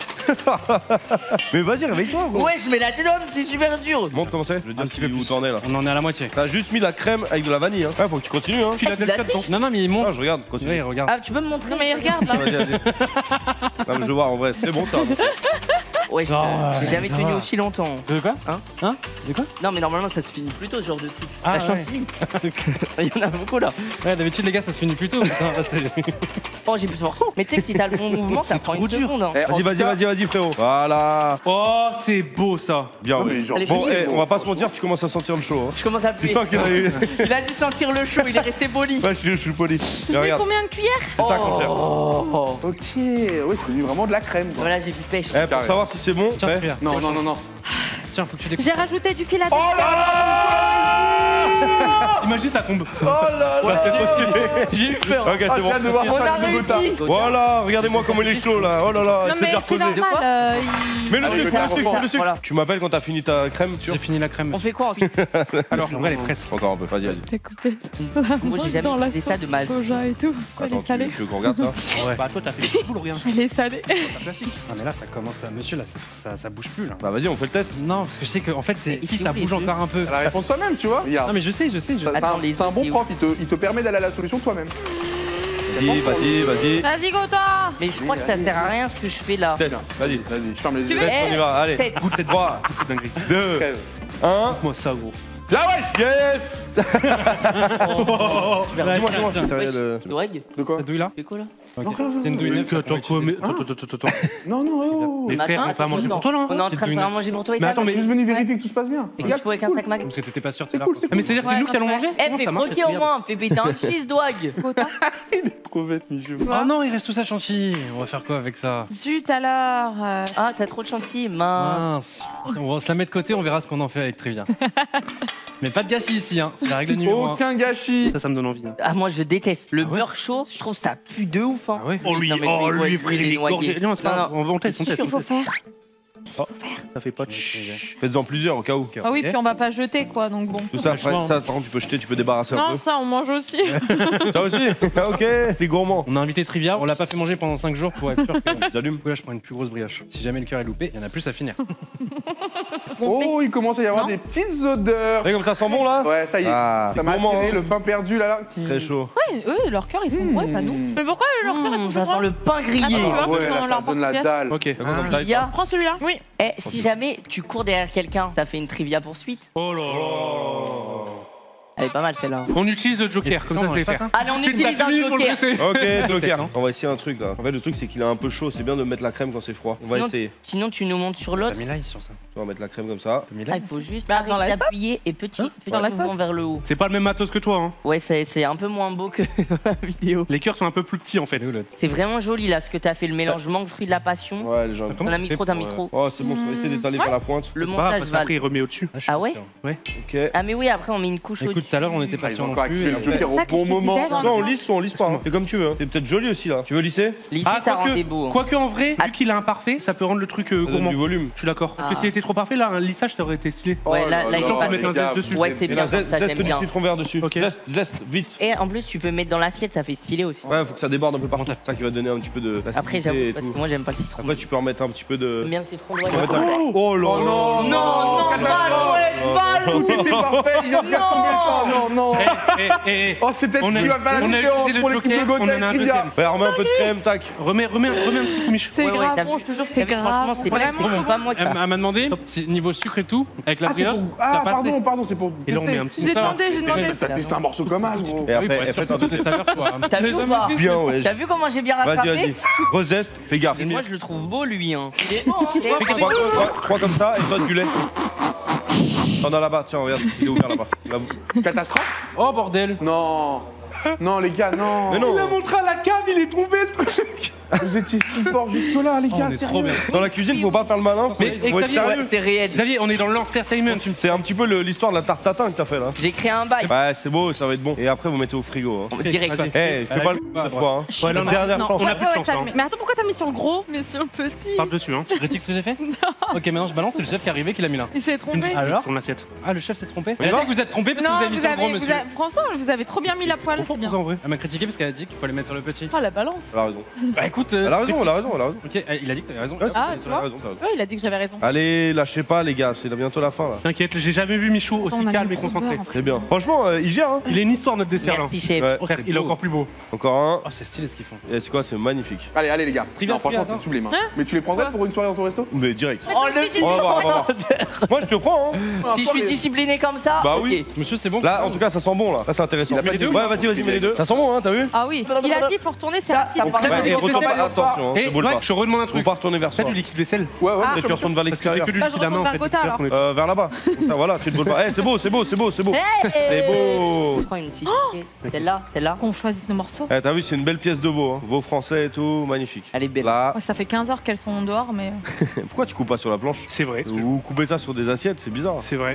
Mais vas-y, réveille-toi, gros. Ouais, je mets la tête d'homme, c'est super dur. Montre comment c'est. Je veux dire Un un petit petit peu peu où plus. t'en es là. On en est à la moitié. T'as juste mis la crème avec de la vanille, hein. Ouais, faut que tu continues, hein. Puis la Ah, tu l'as delta dedans. Non, non, mais il monte. Ah, je regarde, Ouais, continue. il regarde. Ah, tu peux me montrer? Non mais il regarde là. Vas-y, vas-y. Non, mais je veux voir en vrai. C'est bon, ça. Ouais, je- Non, j'ai ouais, jamais ça tenu va. aussi longtemps. De quoi Hein Hein De quoi Non, mais normalement, ça se finit plus tôt ce genre de truc. Ah, La ouais. chantilly. Il y en a beaucoup là. Ouais, d'habitude, les gars, ça se finit plus tôt. Putain, là, c'est- Oh, j'ai plus de force. Mais tu sais que si t'as le bon mouvement, ça prend une dur. seconde. Hein. Eh, en Vas-y, tout vas-y, cas- vas-y, vas-y, frérot. Voilà. Oh, c'est beau ça. Bien, Non, ouais. mais genre, Allez, Bon, vas-y, eh, bon, on va pas se franchement. mentir, tu commences à sentir le chaud. Hein. Je commence à Tu puer. sens qu'il y en a eu. Il a dû sentir le chaud, il est resté poli. Ouais, je, je suis poli. Je Mais mets regarde, combien de cuillères? c'est ça qu'on cherche. Oh. Ok, ouais, c'est devenu vraiment de la crème. Quoi. Voilà, j'ai plus pêche. Eh, pour savoir si c'est bon, Tiens, fais. cuillère. Non, non, non, non. Tiens, faut que tu découpes. J'ai rajouté du fil à Oh là là Imagine, ça tombe. Oh là là J'ai eu peur. Ok, Ah, c'est je bon. viens de voir On a ça avec Gotha. réussi. Voilà, regardez-moi comment il est chaud là. Oh là là, Non il s'est mais bien c'est reposé. normal. euh, il- Mets le Ah oui, sucre, mais le sucre, clairement. le sucre. Voilà. Tu m'appelles quand t'as fini ta crème, sûr J'ai fini la crème. On fait quoi ensuite? Alors, en vrai, elle est presque. Encore un peu, vas-y, vas-y. T'as coupé. Moi, j'ai jamais utilisé ça de ma vie. Soja et tout. Elle Attends, est salée. tu, tu veux qu'on regarde ça? Ouais. Bah, toi, t'as fait des poules, rien. Elle est salée. Ah, mais là, ça commence à. Monsieur, là, ça, ça, ça bouge plus, là. Bah vas-y, on fait le test. Non, parce que je sais que, en fait, c'est Il si fait ça où, les bouge yeux encore un peu. La réponse toi-même, tu vois. Non, Regarde. mais je sais, je sais. Je... Ça, c'est Attends, un, les c'est un bon yeux. prof, il te, il te permet d'aller à la solution toi-même. Vas-y, vas-y, vas-y. Vas-y Gotha. Mais je crois que ça sert à rien ce que je fais là. Test, vas-y. Vas-y, je ferme les Tu yeux. veux Test, on y va, allez. Tête. Goûte cette trois, C'est dinguerie. deux, Crève. un. Moi, ça, gros. Là, wesh. Yes. Oh, super. Ouais, Dis-moi, tiens, dis-moi. tiens. T'as rien Wesh, de- Dwag, De quoi? Cette douille là c'est quoi là? Ok. C'est une douille neuve. Attends, quoi, mais. Attends, attends, attends, attends. Non, non, oh. Mais frère, on va pas manger pour toi là. On est en Petite train de douille faire à neuve. manger pour toi et Mais ta attends, Je mais- suis juste venu vérifier que tout se passe bien. Et que tu fais avec un sac mag. Parce que t'étais pas sûr, C'est là. cool, c'est Ah, mais cool. c'est-à-dire que c'est Ouais, nous qui allons quand manger Eh, Comment fais ça marche, croquer cette au merde moins, fais péter un cheese, Dwag. Gotha. Trop bête, Michou. Oh non, il reste tout ça chantilly. On va faire quoi avec ça? Zut alors. euh, Ah, t'as trop de chantilly, mince. Mince. On va se la mettre de côté, on verra ce qu'on en fait avec Trivia. Mais pas de gâchis ici, hein. C'est la règle numéro un. Aucun gâchis. Ça, ça me donne envie. hein. Ah, moi je déteste. Le Ah ouais beurre chaud, je trouve ça pue de ouf. Hein. Ah ouais Oh, lui, Non, mais oh, ouais, lui, il est frère, il est noyé. gorgé. Non, c'est pas Non, grave, on va- on teste, on Qu'est-ce teste. qu'il faut faire? Oh, ça fait pas de ch. Faites-en plusieurs au cas où. Ah oui, puis on va pas jeter quoi, donc bon. Tout ça, le choix, après, hein. ça, par contre, tu peux jeter, tu peux débarrasser un Non, peu. ça on mange aussi. Ça aussi. Ah, ok, t'es gourmand. On a invité Trivia, on l'a pas fait manger pendant cinq jours pour être sûr que. J'allume. Là, je prends une plus grosse brioche. Si jamais le cœur est loupé, il y en a plus à finir. Oh, il commence à y avoir Non. des petites odeurs. Regardez comme ça sent bon là. Ouais, ça y est. Ah, ça m'a gourmand, attiré hein. le pain perdu là, là qui... Très chaud. Ouais, eux, leur cœur ils sont bourrés, pas nous. Mais pourquoi leur cœur ils Mmh, sont ça bourrés sent le pain grillé. Ah, Ah ouais, Ils là, ont ça leur donne la porte-pièce. dalle. Ok. Comme ça, Trivia. Prends celui-là. Oui. Eh, si jamais tu cours derrière quelqu'un, ça fait une trivia poursuite. Oh là là. Elle est pas mal celle-là. On utilise le Joker, comme ça je vais faire. Allez, on Fais une utilise un batterie pour le joker. dresser. Ok, Joker. non On va essayer un truc là. En fait, le truc c'est qu'il est un peu chaud. C'est bien de mettre la crème quand c'est froid. On va Sinon- essayer. Sinon, tu nous montes sur T'as l'autre. mis l'ail sur ça. On va mettre la crème comme ça. T'as mis Ah, l'ail. il faut juste Bah, dans arrêter la d'appuyer et petit, petit Dans la mouvement sauce. vers le haut. C'est pas le même matos que toi, hein. Ouais, c'est c'est un peu moins beau que dans la vidéo. Les cœurs sont un peu plus petits en fait. C'est vraiment joli là ce que t'as fait, le mélange mangue fruit de la passion. Ouais, les gens. On a mis trop, t'as mis trop. Oh, c'est bon, on va essayer d'étaler vers la pointe. Le C'est pas grave montage parce va. qu'après il remet au-dessus. Ah, je suis Ah ouais sûr. Ok. Ah mais oui, après on met une couche Écoute, au-dessus. tout à l'heure, on était Ah, pas ils sûr ont non encore plus. activé le et- Joker C'est au ça que bon je te moment. disais, là. Non, on lisse ou on lisse pas. Hein. C'est comme tu veux. Hein. T'es peut-être joli aussi là. Tu veux lisser Lisser, Ah, ça quoique, rendait beau. hein. quoique en vrai, Ah. vu qu'il est imparfait, ça peut rendre le truc euh, Ça donne gourmand. du volume. Je suis d'accord. Parce que Ah. s'il était trop parfait, là, un lissage ça aurait été stylé. Ouais, Oh là, là, il est là, pas on met les un gars, zeste dessus. vous Ouais, êtes- c'est Et bien là, comme zeste, ça, zeste j'aime du bien. citron vert dessus. Ok. Zeste, zeste, vite. Et en plus, tu peux mettre dans l'assiette, ça fait stylé aussi. Ouais, faut que ça déborde un peu partout. C'est ça qui va donner un petit peu de. Après, l'acidité j'avoue, et parce tout. que moi j'aime pas le citron. Après, tu peux remettre un petit peu de. J'aime bien le citron de On va mettre un- Oh là Oh là. non, Non, non, catastrophe. Val, Val. Tout était parfait, il vient de faire tomber le temps. Non, non. Eh, eh, eh. Oh, c'est peut-être On ce a- qui va faire la on a différence utilisé pour le l'équipe de Joker, on Gotham en a un Trivia. deuxième. Ouais, remets un peu de crème, tac. Remets, remets, un- remets un petit coup, Mich. C'est Ouais, ouais, grave, t'as bon, vu. je te jure, T'as c'est vu, grave. franchement, c'était pas les Vraiment. citrons, pas moi qui Elle m'a elle m'a demandé, si- niveau sucre et tout, avec la Ah, c'est brioche, pour... ça ah passait. pardon, pardon, c'est pour Et là on met tester. un petit. J'ai Ça va. demandé, j'ai demandé. T'as t'as testé un morceau comme as, gros. Et Oui, pour après, être elle sûr fait un que toutes les saveurs, quoi. T'as vu ou pas bien, ouais. T'as vu comment j'ai bien Vas-y, rattrapé vas-y. Rezeste, fais gaffe. Et moi je le trouve beau lui hein. Il est beau hein. Trois, trois- trois comme ça et toi du lait. T'en as là-bas, tiens, regarde, il est ouvert là-bas. Là. Catastrophe? Oh bordel. Non. Non, les gars, non. Mais non, montré à la cave, il est tombé le truc. Vous étiez si forts jusque-là, les Oh, gars, on est trop sérieux. bien. dans la cuisine, faut pas faire le malin, faut, Mais- faut être Xavier, sérieux. Ouais, c'est réel. Xavier, on est dans l'entertainment. C'est un petit peu le- l'histoire de la tarte tatin que t'as fait là. J'ai créé un bail. Ouais, c'est beau, ça va être bon. Et après, vous mettez au frigo. Hein. Direct. vas-y. Eh, fais pas le coup cette fois. Hein. Ouais, là, on a- Dernière Non, chance. on a ouais, plus de ouais, chance, ça, là. mais- Mais attends, pourquoi t'as mis sur le gros, mais sur le petit? Parle dessus, hein. Tu critiques ce que j'ai fait Ok, maintenant je balance, c'est le chef qui est arrivé qui l'a mis là. Il s'est Une trompé. petite Alors sur l'assiette. Ah, le chef s'est trompé Mais Elle a non. dit que vous êtes trompé parce que Non, vous avez mis vous sur le gros avez, vous monsieur. avez- franchement, vous avez trop bien mis la poêle, c'est bien. En vrai. Elle m'a critiqué parce qu'elle a dit qu'il fallait mettre sur le petit. Oh, la balance. Elle a raison. Bah écoute, euh, Elle a raison, critique. elle a raison, elle a raison. Ok, euh, il a dit que t'avais raison. Ouais, Ah, elle tu a vois. raison, t'as raison. Ouais, il a dit que j'avais raison. Allez, lâchez pas les gars, c'est bientôt la fin là. T'inquiète, j'ai jamais vu Michou aussi On a calme mis et trop concentré. beurre. Très bien. Franchement, euh, il gère. Hein. Il est une histoire notre dessert là. Merci chef. Ouais. Oh, Frère, c'est il est beau. encore plus beau. Encore un. Oh, c'est stylé ce qu'ils font. Et c'est quoi, c'est magnifique. Allez, allez, les gars. Trivia, Non, franchement, trivia, c'est sublime. hein. Mais tu les prendrais pour une soirée dans ton resto? Mais direct. Oh le On va voir, on va voir. Moi je te prends. Hein. Si je suis discipliné comme ça. Bah ok. oui. Monsieur, c'est bon Là, en tout cas, ça sent bon là. Là, c'est intéressant. Il a pas dit- Ouais, vas-y, vas-y, mets les deux. Ça sent bon, hein, t'as vu? Ah oui, il a dit, il faut retourner, c'est Ça, rapide. ça part. Ouais, et on retourne fait pas. pas, Attention, hein, Et ne boule ouais, pas. je te redemande un Faut truc. pas retourner vers T'as soi. du liquide vaisselle Ouais, ouais, Ah. bien Tu sûr. retournes vers Parce que c'est l'extérieur. que du Bah, liquide je à main en retourne fait. vers le quota, qu'on est- Euh, vers là-bas. Comme ça, voilà, tu te boules pas. Eh, c'est beau, c'est beau, c'est beau, c'est beau. C'est beau. Je prends une petite pièce. Celle-là, celle-là. Qu'on choisisse nos morceaux. Eh, t'as vu, c'est une belle pièce de veau. Hein. Veau français et tout, magnifique. Elle est belle. Là, Ouais, ça fait quinze heures qu'elles sont dehors, mais. pourquoi tu coupes pas sur la planche? C'est vrai. Ou couper ça sur des assiettes, c'est bizarre. C'est vrai.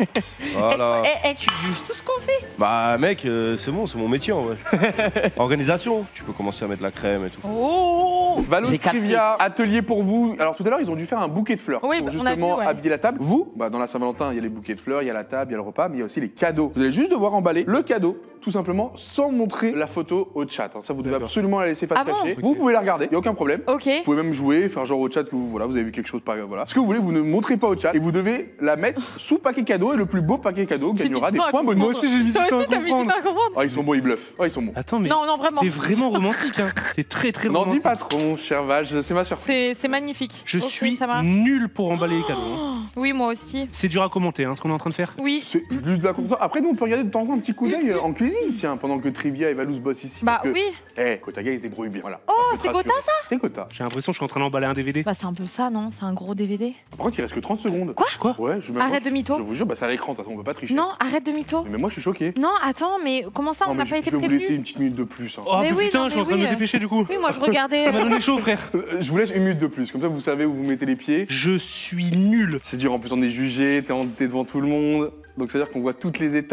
Voilà. Eh, eh, tu juges tout ce qu'on fait. Bah, mec, euh, c'est bon, c'est mon métier en vrai. Organisation. Tu peux commencer à mettre la crème et tout. Oh Valos J'ai capté. Trivia, atelier pour vous. Alors tout à l'heure, ils ont dû faire un bouquet de fleurs Oui, pour bah, on a justement vu, ouais. habiller la table. Vous, bah, dans la Saint-Valentin, il y a les bouquets de fleurs, il y a la table, il y a le repas, mais il y a aussi les cadeaux. Vous allez juste devoir emballer le cadeau, tout simplement, sans montrer la photo au chat. hein. Ça, vous devez D'accord. absolument la laisser face Ah bon cachée. Vous pouvez la regarder, il y a aucun problème. Ok. Vous pouvez même jouer, faire genre au chat que vous, voilà, vous avez vu quelque chose, pas voilà. Ce que vous voulez, vous ne montrez pas au chat et vous devez la mettre sous paquet cadeau et le plus beau paquet cadeau J'ai gagnera mis des du temps à points bonus. comprendre. Moi aussi, j'ai mis du Toi temps à aussi, t'as mis du temps comprendre. à comprendre. Oh, ils sont bons, ils bluffent. Oh, ils sont bons. Attends, mais Non, non, vraiment. t'es vraiment romantique, hein. T'es très très N'en romantique. dis pas trop, mon cher Val, je- c'est ma surprise. C'est c'est magnifique. Je Ok, suis ça marche. nul pour emballer les cadeaux. hein. Oui, moi aussi. C'est dur à commenter, hein, ce qu'on est en train de faire. Oui. C'est juste de la confiance. Après, nous, on peut regarder de temps en temps un petit coup d'œil euh, en cuisine, tiens, pendant que Trivia et Valous bossent ici. Bah parce que, oui. Eh, Kotaga, il se débrouille bien. Voilà. Oh, Ça peut te c'est Kota, rassurer. C'est Kota. J'ai l'impression que je suis en train d'emballer un D V D. Bah, c'est un peu ça, non? C'est un gros D V D. Par contre, il reste que trente secondes. Quoi Quoi Ouais, je Arrête m'approche. de mytho. Je vous jure, bah, c'est à l'écran, de toute façon, on peut pas tricher. Non, arrête de mytho. Mais moi, je suis choqué. Non, attends, mais comment ça, Non, on n'a mais pas je, été je vais vous laisser prévenus? une petite minute de plus. hein. Oh Mais oui, putain, non, je suis en mais train de me oui. dépêcher du coup. Oui, moi, je regardais. Ça m'a donné chaud, frère. Euh, je vous laisse une minute de plus, comme ça, vous savez où vous mettez les pieds. Je suis nul. C'est dur, en plus, on est jugé, t'es en- t'es devant tout le monde. Donc, c'est-à-dire qu'on voit toutes les étapes.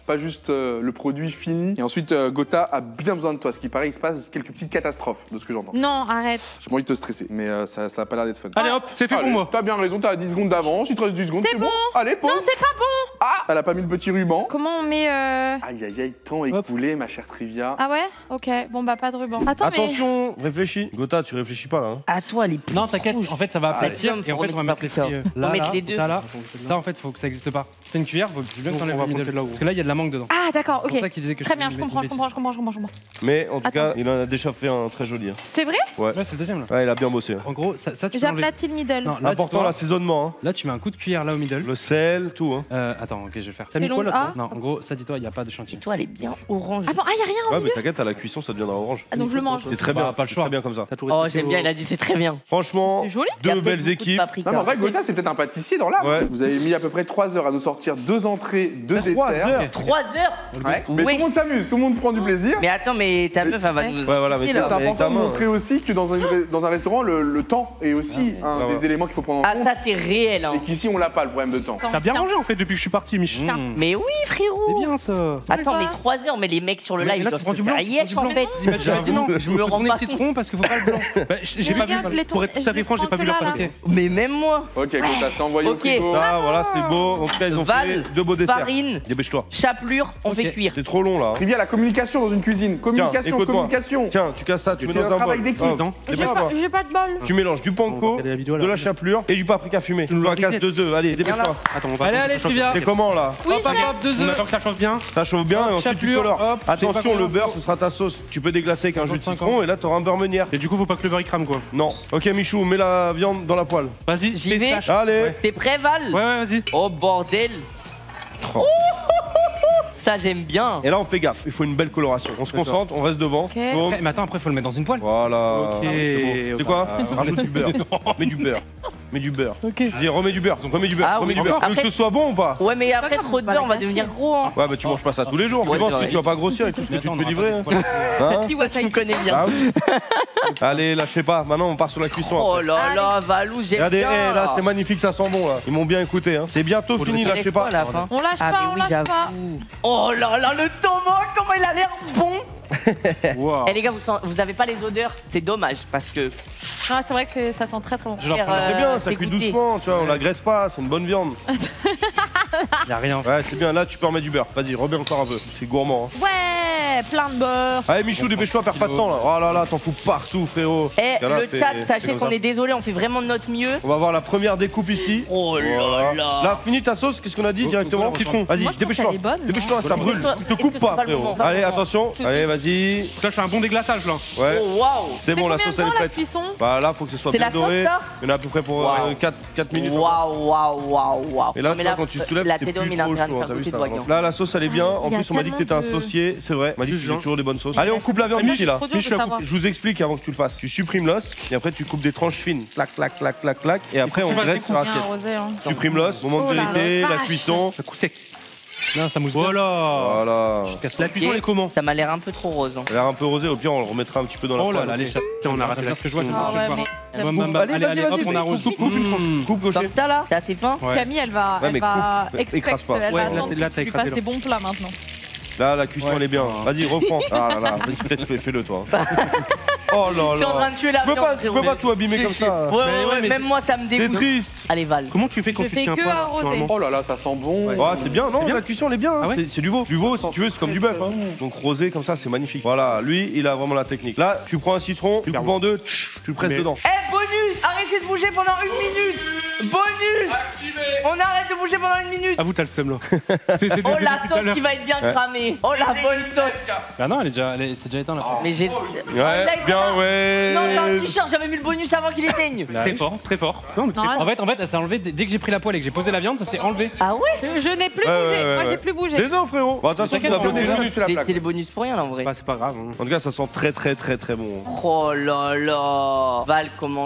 pas juste euh, le produit fini. Et ensuite, euh, Gotha a bien besoin de toi. Ce qui paraît, il se passe quelques petites catastrophes de ce que j'entends. Non, arrête. J'ai pas envie de te stresser, mais euh, ça, ça a pas l'air d'être fun. Allez hop, c'est fait Allez, pour moi. T'as bien raison, t'as dix secondes d'avance, il te reste dix secondes, C'est bon. Allez, pause. Non, c'est pas bon. Ah, elle a pas mis le petit ruban. Comment on met euh... Aïe aïe aïe, temps écoulé, ma chère Trivia. Ah ouais. Ok. Bon bah pas de ruban. Attends mais. Attention, réfléchis. Gotha, tu réfléchis pas là. Hein. À toi, les plus Non, t'inquiète, rouges. en fait, ça va Ah, aplatir tiens, et en faut fait, on va remettre mettre les pas fruits. euh, Faut Là, mettre là, les deux. ça, là. Ça, en fait, faut que ça existe pas. Si t'as une cuillère, faut bien que t'enlèves On va le middle. prendre celle-là, Parce que là, il y a de la mangue dedans. Ah d'accord. C'est Ok. pour ça qu'il disait que Très je bien, faisais je une comprends, je bêtise. comprends, je comprends, je comprends, je comprends. Mais en tout Attends. cas, il en a déjà fait un très joli. Hein. C'est vrai? Ouais. Ouais, c'est le deuxième là. Ouais, il a bien bossé. Hein. En gros, ça, ça tu peux enlever. J'aplatis le middle. Non, là, Important tu, l'assaisonnement. Hein. là, tu mets un coup de cuillère là au middle. Le sel, tout. Hein. Euh, attends, ok, je vais le faire. T'as C'est mis quoi long- là ah. Non, en gros, ça dis-toi, il y a pas de chantilly. Toi, elle est bien orange. Ah bon, ah y a rien en Ouais, milieu. mais t'inquiète, à la cuisson, ça deviendra orange. Ah donc je le mange. C'est très Bah, bien, pas le c'est choix. Très bien comme ça. T'as tout Oh, respecté j'aime au- bien, il a dit c'est très bien. Franchement, C'est joli. Il y a deux peut-être belles beaucoup de équipes. paprika. Non, mais en vrai, Gotha, c'est peut-être un pâtissier dans l'âme. Ouais. Vous avez mis à peu près trois heures à nous sortir deux entrées, deux Trois desserts. heures. Trois heures. Ouais. Mais Oui. tout le monde s'amuse, tout le monde prend du plaisir. Mais attends, mais ta meuf, elle va nous. Ouais, voilà, mais Et t'as- là, C'est avec important ta de main. montrer aussi que dans, une ré- dans un restaurant, le, le temps est aussi un ouais, des ouais. éléments qu'il faut prendre en Ah, compte. ça, c'est réel, hein. Et qu'ici, on l'a pas, le problème de temps. T'as bien Tiens. mangé en fait depuis que je suis parti, Mich. Tiens. Mais oui, C'est frérot. bien ça. Attends, quoi mais trois heures, mais les mecs sur le Mais live, là, ils tu doivent prends se du blanc. faire tu prends du yesh, en blanc. fait. Dis, bah, tu m'as dit non. Je me rends Tourner pas le citron parce qu'il faut pas le blanc. Bah, j'ai Mais j'ai pas vu. regarde, je l'ai Pour être tourné- tout à fait je franc, j'ai vais pas vu prendre leur que là, passer. Mais même moi. Ok, Gotha, c'est envoyé Ok. au frigo. Ah, voilà, c'est beau. En tout cas, ils ont Val, fait deux beaux desserts. farine, Dépêche-toi. chapelure, on Ok. fait cuire. C'est trop long là. hein. Trivia, la communication dans une cuisine. Communication, écoute-moi. communication. Là. Tiens, tu casses ça, tu mets C'est dans un un travail bol. d'équipe. Ah, Non. J'ai dépêche-toi. pas, j'ai pas de bol. Tu mélanges du On va panko, regarder la vidéo, là. de la chapelure et du paprika fumé. Tu nous dois le casser regarde. deux œufs. Allez, Viens là. dépêche-toi. Attends, on va Allez, attendre allez, que ça Trivia. C'est comment là Oui, Hop, je hop, fais. hop, deux On œufs. attend que ça chauffe bien. Ça chauffe bien et ensuite tu chapelure, colores. hop, Attention, c'est pas le combien. beurre, ce sera ta sauce. Tu peux déglacer avec un jus de cinquante. citron et là t'auras un beurre meunière. Et du coup, faut pas que le beurre il crame quoi. Non. Ok, Michou, mets la viande dans la poêle. Vas-y, J'y vais. pistache. Allez. T'es prêt, Val? Ouais, ouais, vas-y. Oh bordel. Oh. Ça, j'aime bien. Et là, on fait gaffe. Il faut une belle coloration. On se D'accord. concentre, on reste devant. Ok. Boum. Après, Mais attends, après, faut le mettre dans une poêle. Voilà. Ok. C'est bon. C'est quoi Rajoute du beurre. Mets du beurre. Mets du beurre. Ok. Je dis, remets du beurre. Remets du beurre. Ah remets oui, du beurre. Tu veux après- que ce soit bon ou pas? Ouais, mais après, grave, trop de on va beurre, on va la devenir gâcher. gros, hein. Ouais, bah tu manges pas ça tous les jours. Ouais, Tu penses c'est que vrai. tu vas pas grossir avec tout ce que tu te fais livrer hein Hein Si, ouais, ça, il connaît bien. Ah oui. Allez, lâchez pas. Maintenant, on part sur la cuisson. Oh après. là là, Valou, j'aime Regardez, bien. eh, là, c'est magnifique, ça sent bon là. Ils m'ont bien écouté. Hein. C'est bientôt Faut le fini, Il lâchez reste pas. quoi, à la fin? On lâche Ah, pas, mais on oui, lâche j'avoue. pas. Oh là là, le tomate, comment il a l'air bon. Wow. Eh les gars, vous, sent- vous avez pas les odeurs, c'est dommage parce que. Ah, c'est vrai que c'est- ça sent très très bon. Je leur Faire, prends. euh, C'est bien, ça c'est cuit goûté. doucement, tu vois, on la graisse pas, c'est une bonne viande. Y a rien. Ouais, c'est bien, là tu peux remettre du beurre. Vas-y, remets encore un peu, c'est gourmand. Hein. Ouais, plein de beurre. Allez, Michou, dépêche-toi, perds pas de temps là. Oh là là, t'en fous partout, frérot. Eh, Regarde là, le fais- chat, fais sachez comme qu'on ça. est désolé, on fait vraiment de notre mieux. On va voir la première découpe ici. Oh là Voilà. là. Là, finis ta sauce, qu'est-ce qu'on a dit directement voilà, Citron. Vas-y, Moi, je trouve dépêche-toi. qu'elle est bonne, Dépêche-toi, ça brûle. Est-ce que- Tu te est-ce coupes que c'est pas, pas le frérot. moment Pas Allez, le moment. attention. Tout de Allez, suite. vas-y. Là, je fais un bon déglaçage là. Ouais. Oh waouh. C'est bon, la sauce elle est la prête. cuisson. Bah là, faut que ce soit C'est bien la sauce, doré. ça Il y en a à peu près pour Waouh. quatre minutes. Waouh, waouh, waouh, waouh. Et là, Non, mais toi, quand tu soulèves, la c'est tête plus il est en trop train de chaud, faire t'as vu goûter ça, de Wagner. donc Là, la sauce, elle est bien. Ah, En il y a plus, on m'a dit que t'étais tellement un de- saucier, c'est vrai. On m'a dit que tu Juste faisais Jean. toujours des bonnes sauces. Oui, Allez, on d'accord. coupe la viande Ah, mais ici je là. suis trop dur de Je la coupe. savoir. Je vous explique avant que tu le fasses. Tu supprimes l'os et après tu coupes des tranches fines. Clac, clac, clac, clac, clac. Et après, faut on que tu fasses graisse des sur Bien l'assiette. arrosé, hein. Supprime l'os, moment de Oh là vérité, là, la vache. cuisson. Un coup sec. Non, ça mousse bien. Voilà. Voilà. La cuisson, elle est comment? Ça m'a l'air un peu trop rose. hein. Elle a l'air un peu rosé, au pire, on le remettra un petit peu dans la Oh là poêle. là, les Tiens, on a raté J'aime bien la ce que je vois, j'aime cuisson. bien Ah ce que je ouais, vois. mais Bam, bam, bam. Allez, Allez, vas-y, allez, hop, vas-y, on arrose. coupe, coupe une tranche. Mmh. Coupe gaucher. Comme ça là, c'est assez fin. Ouais. Camille, elle va, Ouais, elle mais va coupe, expect- écrase pas. elle Ouais, va là, attendre t'es- là, que t'as tu lui écrasé, fasses là. des bons plats maintenant. Là, la cuisson, Ouais. elle est bien. Vas-y, reprends. Ah là là, vas-y, peut-être fais- fais-le toi. Oh là Je suis en là. train de tuer la Tu peux viande, pas, tu peux frérot. pas tout abîmer Je- comme je- ça. Ouais, ouais, Mais ouais, ouais, mais même moi ça me C'est dégoûte. triste. Allez, Val. Comment tu fais quand Je tu fais tiens que pas arroser. normalement? Oh là là, ça sent bon. Ouais, c'est bien, non, bien la cuisson elle est bien, hein. Ah ouais c'est, c'est du veau. Du veau, Ça si tu veux, c'est comme sent du très, bœuf. très Hein. bon. Donc rosé, comme ça, c'est magnifique. Voilà, lui, il a vraiment la technique. Là, tu prends un citron, tu le coupes en deux, tch, tu le presses Mais- dedans. Eh, bonus. Arrêtez de bouger pendant une minute. Bonus. On arrête de bouger pendant une minute. Ah, vous, t'as le seum là. C'est- c'est Oh depuis la tout à sauce l'heure. qui va être bien cramée. Oh la bonne sauce. Bah non, elle est déjà, elle est- c'est déjà éteint là. Mais j'ai. Ouais, bien, ouais. Non, t'as un t-shirt, j'avais mis le bonus avant qu'il éteigne. Très fort, très fort. Non, mais très Non, fort. En fait, en fait, elle s'est enlevée dès dès que j'ai pris la poêle et que j'ai posé la viande, ça s'est enlevé. Ah ouais. Je, je n'ai plus Ouais, bougé. ouais, ouais, Moi, ouais. j'ai plus bougé. Désolé, frérot. Bon, attention, tu T'inquiète, vas on pas est Donnez brûler. bien dessus la C'est plaque. c'est les bonus pour rien là en vrai. Bah, c'est pas grave. hein. En tout cas, ça sent très, très, très, très bon. Oh là là. Val, comment c'est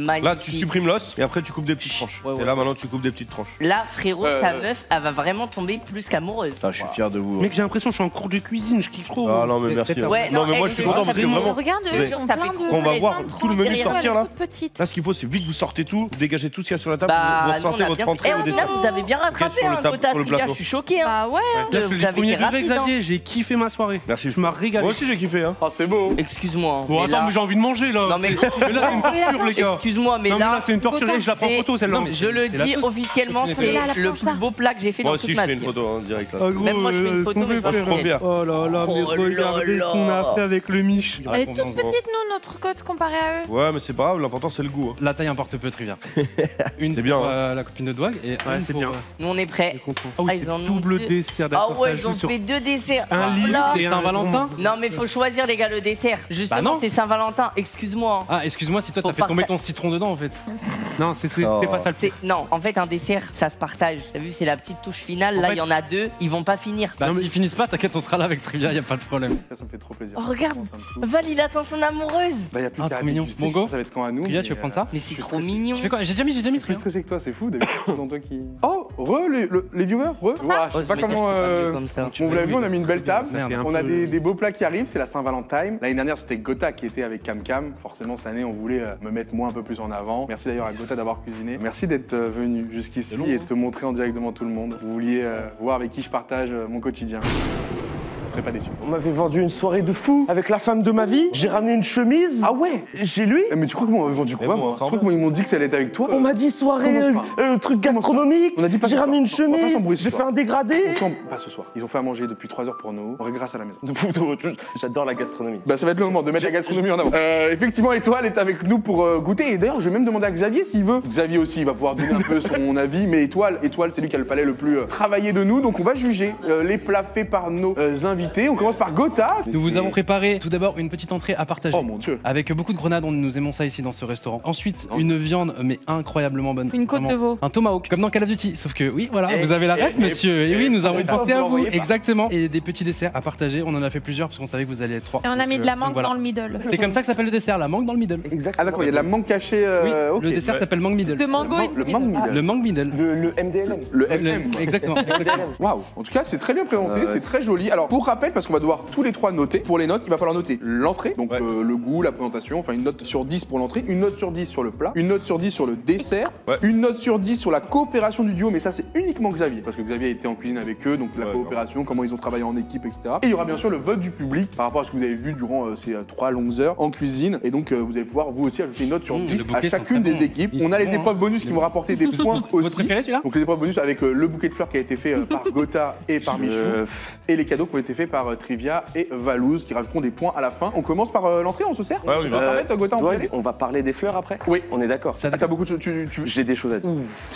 magnifique. Là, tu supprimes l'os et après tu coupes des petites tranches. Ouais, ouais. Et là, maintenant, tu coupes des petites tranches. Là, frérot, Euh, ta euh. meuf, elle va vraiment tomber plus qu'amoureuse. Putain, je suis fier de vous. Mec, j'ai l'impression que je suis en cours de cuisine, je kiffe trop. Ah non, mais Faites- merci. faites- Ouais, non, non, mais moi, eh, je suis je- content parce que vraiment- vraiment. Regarde, Mais ils ont ça plein fait de. trop On va les voir intros tout le menu derrière, sortir, elles là. sont toutes petites. Là, ce qu'il faut, c'est vite vous sortez tout, vous dégagez tout ce qu'il y a sur la table, Bah, vous nous, on ressortez a votre bien entrée fait. au Eh, dessert. là, vous avez bien rattrapé, sur le hein, tab- Gotha, sur le les gars, plateau. je suis choqué. Hein. Bah ouais. Là, je Vous fais du avez premier été degré, rapide, hein. Xavier, j'ai kiffé ma soirée. Merci. Je m'ai régalé. Moi aussi, j'ai kiffé. Hein. Ah, c'est beau. Excuse-moi. hein, Bon, mais attends, là- mais j'ai envie de manger là. Non, mais- C'est- mais là, c'est une torture, les gars. Excuse-moi, mais Non, mais là, là, c'est une torture et je la prends en c'est- photo, celle-là. Non, mais je le C'est la dis sauce. officiellement, Continue, c'est là, la le planche, plus là. beau plat que j'ai fait Moi dans aussi, toute je ma fais une vie. photo en direct. Là. Ah, gros, Même moi, je fais une euh, photo, laisse mais je tomber, vais trop faire. bien. Oh là là, mais Oh là regardez là. ce qu'on a fait avec le Mich. Elle est toute petite, nous, notre côte comparée à eux. Ouais, mais c'est pas grave, l'important c'est le goût. Hein. La taille importe peu, Trivia. Une C'est bien, pour hein. euh, la copine de Douag et Ouais, une c'est pour, bien. euh, Nous, on est prêts. Ah oui, Ah, ils c'est en ont double deux. dessert, Ah d'accord. ouais, ça ils joue ont sur fait deux desserts. un Oh lisse là. et un Saint-Valentin. Non, mais faut choisir, les gars, le dessert. Justement, Bah non. c'est Saint-Valentin. Excuse-moi. hein. Ah, excuse-moi si toi Faut t'as fait tomber parta- ton citron dedans en fait. Non, c'est c'est- Oh. c'est pas ça le C'est- pire. Non, en fait, un dessert, ça se partage. T'as vu, c'est la petite touche finale. En Là, fait- il y en a deux. Ils vont pas finir. Bah Non, mais- s'ils finissent pas, t'inquiète, on sera là avec Trivia, y a pas de problème. Ça me fait trop plaisir. Oh, regarde. Ça me touche. Val, il attend son amoureuse. Bah, y a plus Ah, qu'à trop mignon. déguster, Bon, je go. pense que ça va être quand à nous. Trivia, mais, tu veux prendre euh, ça Mais je c'est suis trop stressé. mignon. Tu fais quoi J'ai déjà mis, j'ai déjà mis. Je suis plus stressé que toi, c'est fou. D'habitude, c'est dans toi qui. Oh, re, les, le- les viewers, re. Ouah, je Oh, sais je pas me comment. cache pas euh, mieux comme ça. Bon, vous l'avez vu, on a mis une belle table. Ça fait un On peu- a des, des beaux plats qui arrivent, c'est la Saint-Valentin. L'année dernière, c'était Gotha qui était avec Cam Cam. Forcément, cette année, on voulait euh, me mettre moi un peu plus en avant. Merci d'ailleurs à Gotha d'avoir cuisiné. Merci d'être euh, venu jusqu'ici et de te montrer en direct devant tout le monde. Vous vouliez euh, voir avec qui je partage euh, mon quotidien. Vous serez pas déçus. On m'avait vendu une soirée de fou avec la femme de ma vie. J'ai ramené une chemise. Ah ouais. Chez lui. Eh, Mais tu crois qu'ils m'ont vendu quoi, bon, moi on Tu s'en crois va. qu'ils m'ont dit que ça allait être avec toi On m'a dit soirée, Commence euh, euh, truc gastronomique. On a dit pas J'ai ce ramené une soir. On va pas chemise. s'embrouiller ce J'ai soir. fait un dégradé. On s'en- Pas ce soir. Ils ont fait à manger depuis trois heures pour nous. On régresse à la maison. J'adore la gastronomie. Bah ça va être le moment de mettre la gastronomie en avant. Euh, effectivement, Étoile est avec nous pour euh, goûter. Et d'ailleurs, je vais même demander à Xavier s'il veut. Xavier aussi, il va pouvoir donner un peu son avis. Mais Étoile, Étoile, c'est lui qui a le palais le plus euh, travaillé de nous. Donc on va juger euh, les plats faits par nos euh, invités. On commence par Gotha. Nous vous avons préparé tout d'abord une petite entrée à partager. Oh mon dieu. Avec beaucoup de grenades, on- nous aimons ça ici dans ce restaurant. Ensuite, une viande, mais incroyablement bonne. Une côte Vraiment. de veau. Un tomahawk, comme dans Call of Duty. Sauf que oui, voilà, Et- vous avez la ref, et- monsieur. Et oui, nous avons et- pensé vous à vous. l'envoyez pas. Exactement. Et des petits desserts à partager. On en a fait plusieurs parce qu'on savait que vous alliez être trois. Et on a mis Donc, de la euh, donc mangue voilà. dans le middle. C'est comme ça que s'appelle le dessert, la mangue dans le middle. Exactement. Ah d'accord, il y a de la mangue cachée. Oui, euh, ok. le dessert s'appelle mangue middle. De mango Le et man- de le mangue middle. Le mangue middle. Le, le M D L M. Le M Le- M. quoi. exactement. exactement. Waouh, en tout cas c'est très bien présenté, Euh, c'est c'est- très joli. Alors pour rappel, parce qu'on va devoir tous les trois noter, pour les notes il va falloir noter l'entrée, donc Ouais. euh, le goût, la présentation, enfin une note sur dix pour l'entrée, une note sur dix sur le plat, une note sur dix sur le dessert, Ouais. une note sur dix sur la coopération du duo, mais ça c'est uniquement Xavier, parce que Xavier a été en cuisine avec eux, donc la Ouais, coopération, comment ils ont travaillé en équipe, et cetera. Et il y aura bien sûr le vote du public par rapport à ce que vous avez vu durant euh, ces euh, trois longues heures en cuisine, et donc euh, vous allez pouvoir vous aussi ajouter une note sur Mmh, dix le à bouquet sont chacune très des bons. équipes. Ils On a sont les bons, épreuves hein. bonus qui vont rapporter des points Votre aussi. préféré celui-là? Donc les épreuves bonus avec euh, le bouquet de fleurs qui a été fait euh, par Gotha et par Michou. Euh, Et les cadeaux qui ont été faits par euh, Trivia et Valouz qui rajouteront des points à la fin. On commence par euh, l'entrée, on se sert Ouais, on y va. va permettre, Gotha, on peut y Doig, aller on va parler des fleurs après. Oui. On est d'accord. Ça- Ah, t'as beaucoup de choses. Tu, tu... J'ai des choses à dire.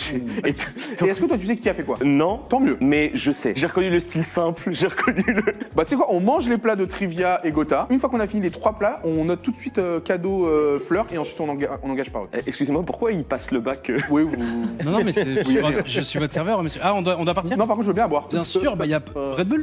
Et t- Et est-ce que toi tu sais qui a fait quoi Non. Tant mieux. Mais je sais. J'ai reconnu le style simple. J'ai reconnu le. Bah tu sais quoi, on mange les plats de Trivia et Gotha. Une fois qu'on a fini les trois plats, on note tout de suite euh, cadeau euh, fleurs et ensuite on, enga- on engage par eux. Eh, excusez-moi, pourquoi il passe le bac euh Oui, vous... Non, non, mais c'est- je, Oui, suis, allez. je suis votre serveur, monsieur. Ah, on doit, on doit partir Non, par contre, je veux bien boire. Bien sûr, bah il y a Red Bull.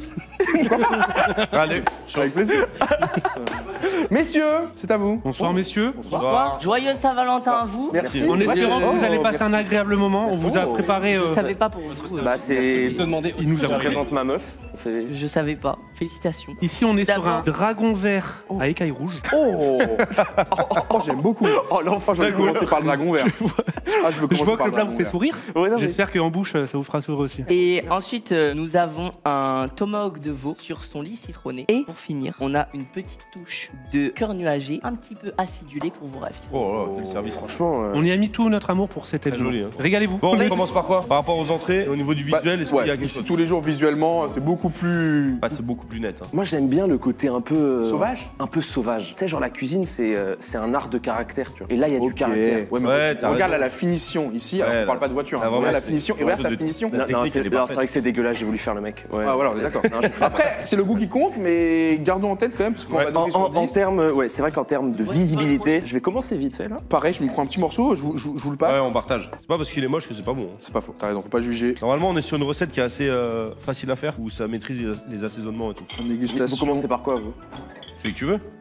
Allez, Avec plaisir. Messieurs, c'est à vous. Bonsoir, messieurs. Bonsoir. Joyeuse Saint-Valentin à vous. Merci. En espérant que vous allez Oh, passer un merci. agréable moment, on vous a Oh. préparé. Je euh, savais pas pour vous. Bah c'est. Je te demandais. Il nous Je a te présente ma meuf. On fait- Je savais pas. Félicitations. Ici, on est sur D'abord- un dragon vert à écailles rouges. Oh, oh, oh, oh, j'aime beaucoup. Oh, l'enfant, je vais commencer par le dragon vert. Ah, je veux Je commencer vois que par le plat vous dragon fait vert. sourire. Ouais, non, mais- J'espère qu'en bouche, ça vous fera sourire aussi. Et ensuite, euh, nous avons un tomahawk de veau sur son lit citronné. Et pour finir, on a une petite touche de cœur nuagé, un petit peu acidulé pour vous ravir. oh là, quel service. Franchement. euh, On y a mis tout notre amour pour cet Très événement. joli, hein. Régalez-vous. Bon, on commence par quoi? Par rapport aux entrées, au niveau du Bah, visuel, est-ce ouais, qu'il y a quelque ici chose? tous les jours visuellement, c'est beaucoup plus Ah, c'est beaucoup plus net. Hein. Moi j'aime bien le côté un peu. euh, sauvage. Un peu sauvage. Tu sais, genre la cuisine, c'est euh, c'est un art de caractère, tu vois. Et là, il y a Ok. du caractère. Ouais, mais Ouais, t'as regarde raison. là, la finition ici. Alors Ouais, on parle là. pas de voiture. Ah, Hein. vraiment, Regarde la c'est- finition. Et c'est regarde sa de- finition. Non, non, technique, c'est elle est non, parfaite. c'est vrai que c'est dégueulasse, j'ai voulu faire le mec. Ouais. Ah voilà, on est d'accord. Après, c'est le goût qui compte, mais gardons en tête quand même, parce qu'on Ouais. va En, noter sur en- en dix. termes, ouais, c'est vrai qu'en termes de visibilité, je vais commencer vite fait là. Pareil, je me prends un petit morceau, je, vous- je vous- je vous le passe. Ouais, on partage. C'est pas parce qu'il est moche que c'est pas bon. hein. C'est pas faux, t'as raison, faut pas juger. Normalement, on est sur une recette qui est assez euh, facile à faire, où ça maîtrise les assaisonnements et tout. En Vous dégustation. commencez par quoi, vous Celui que tu veux?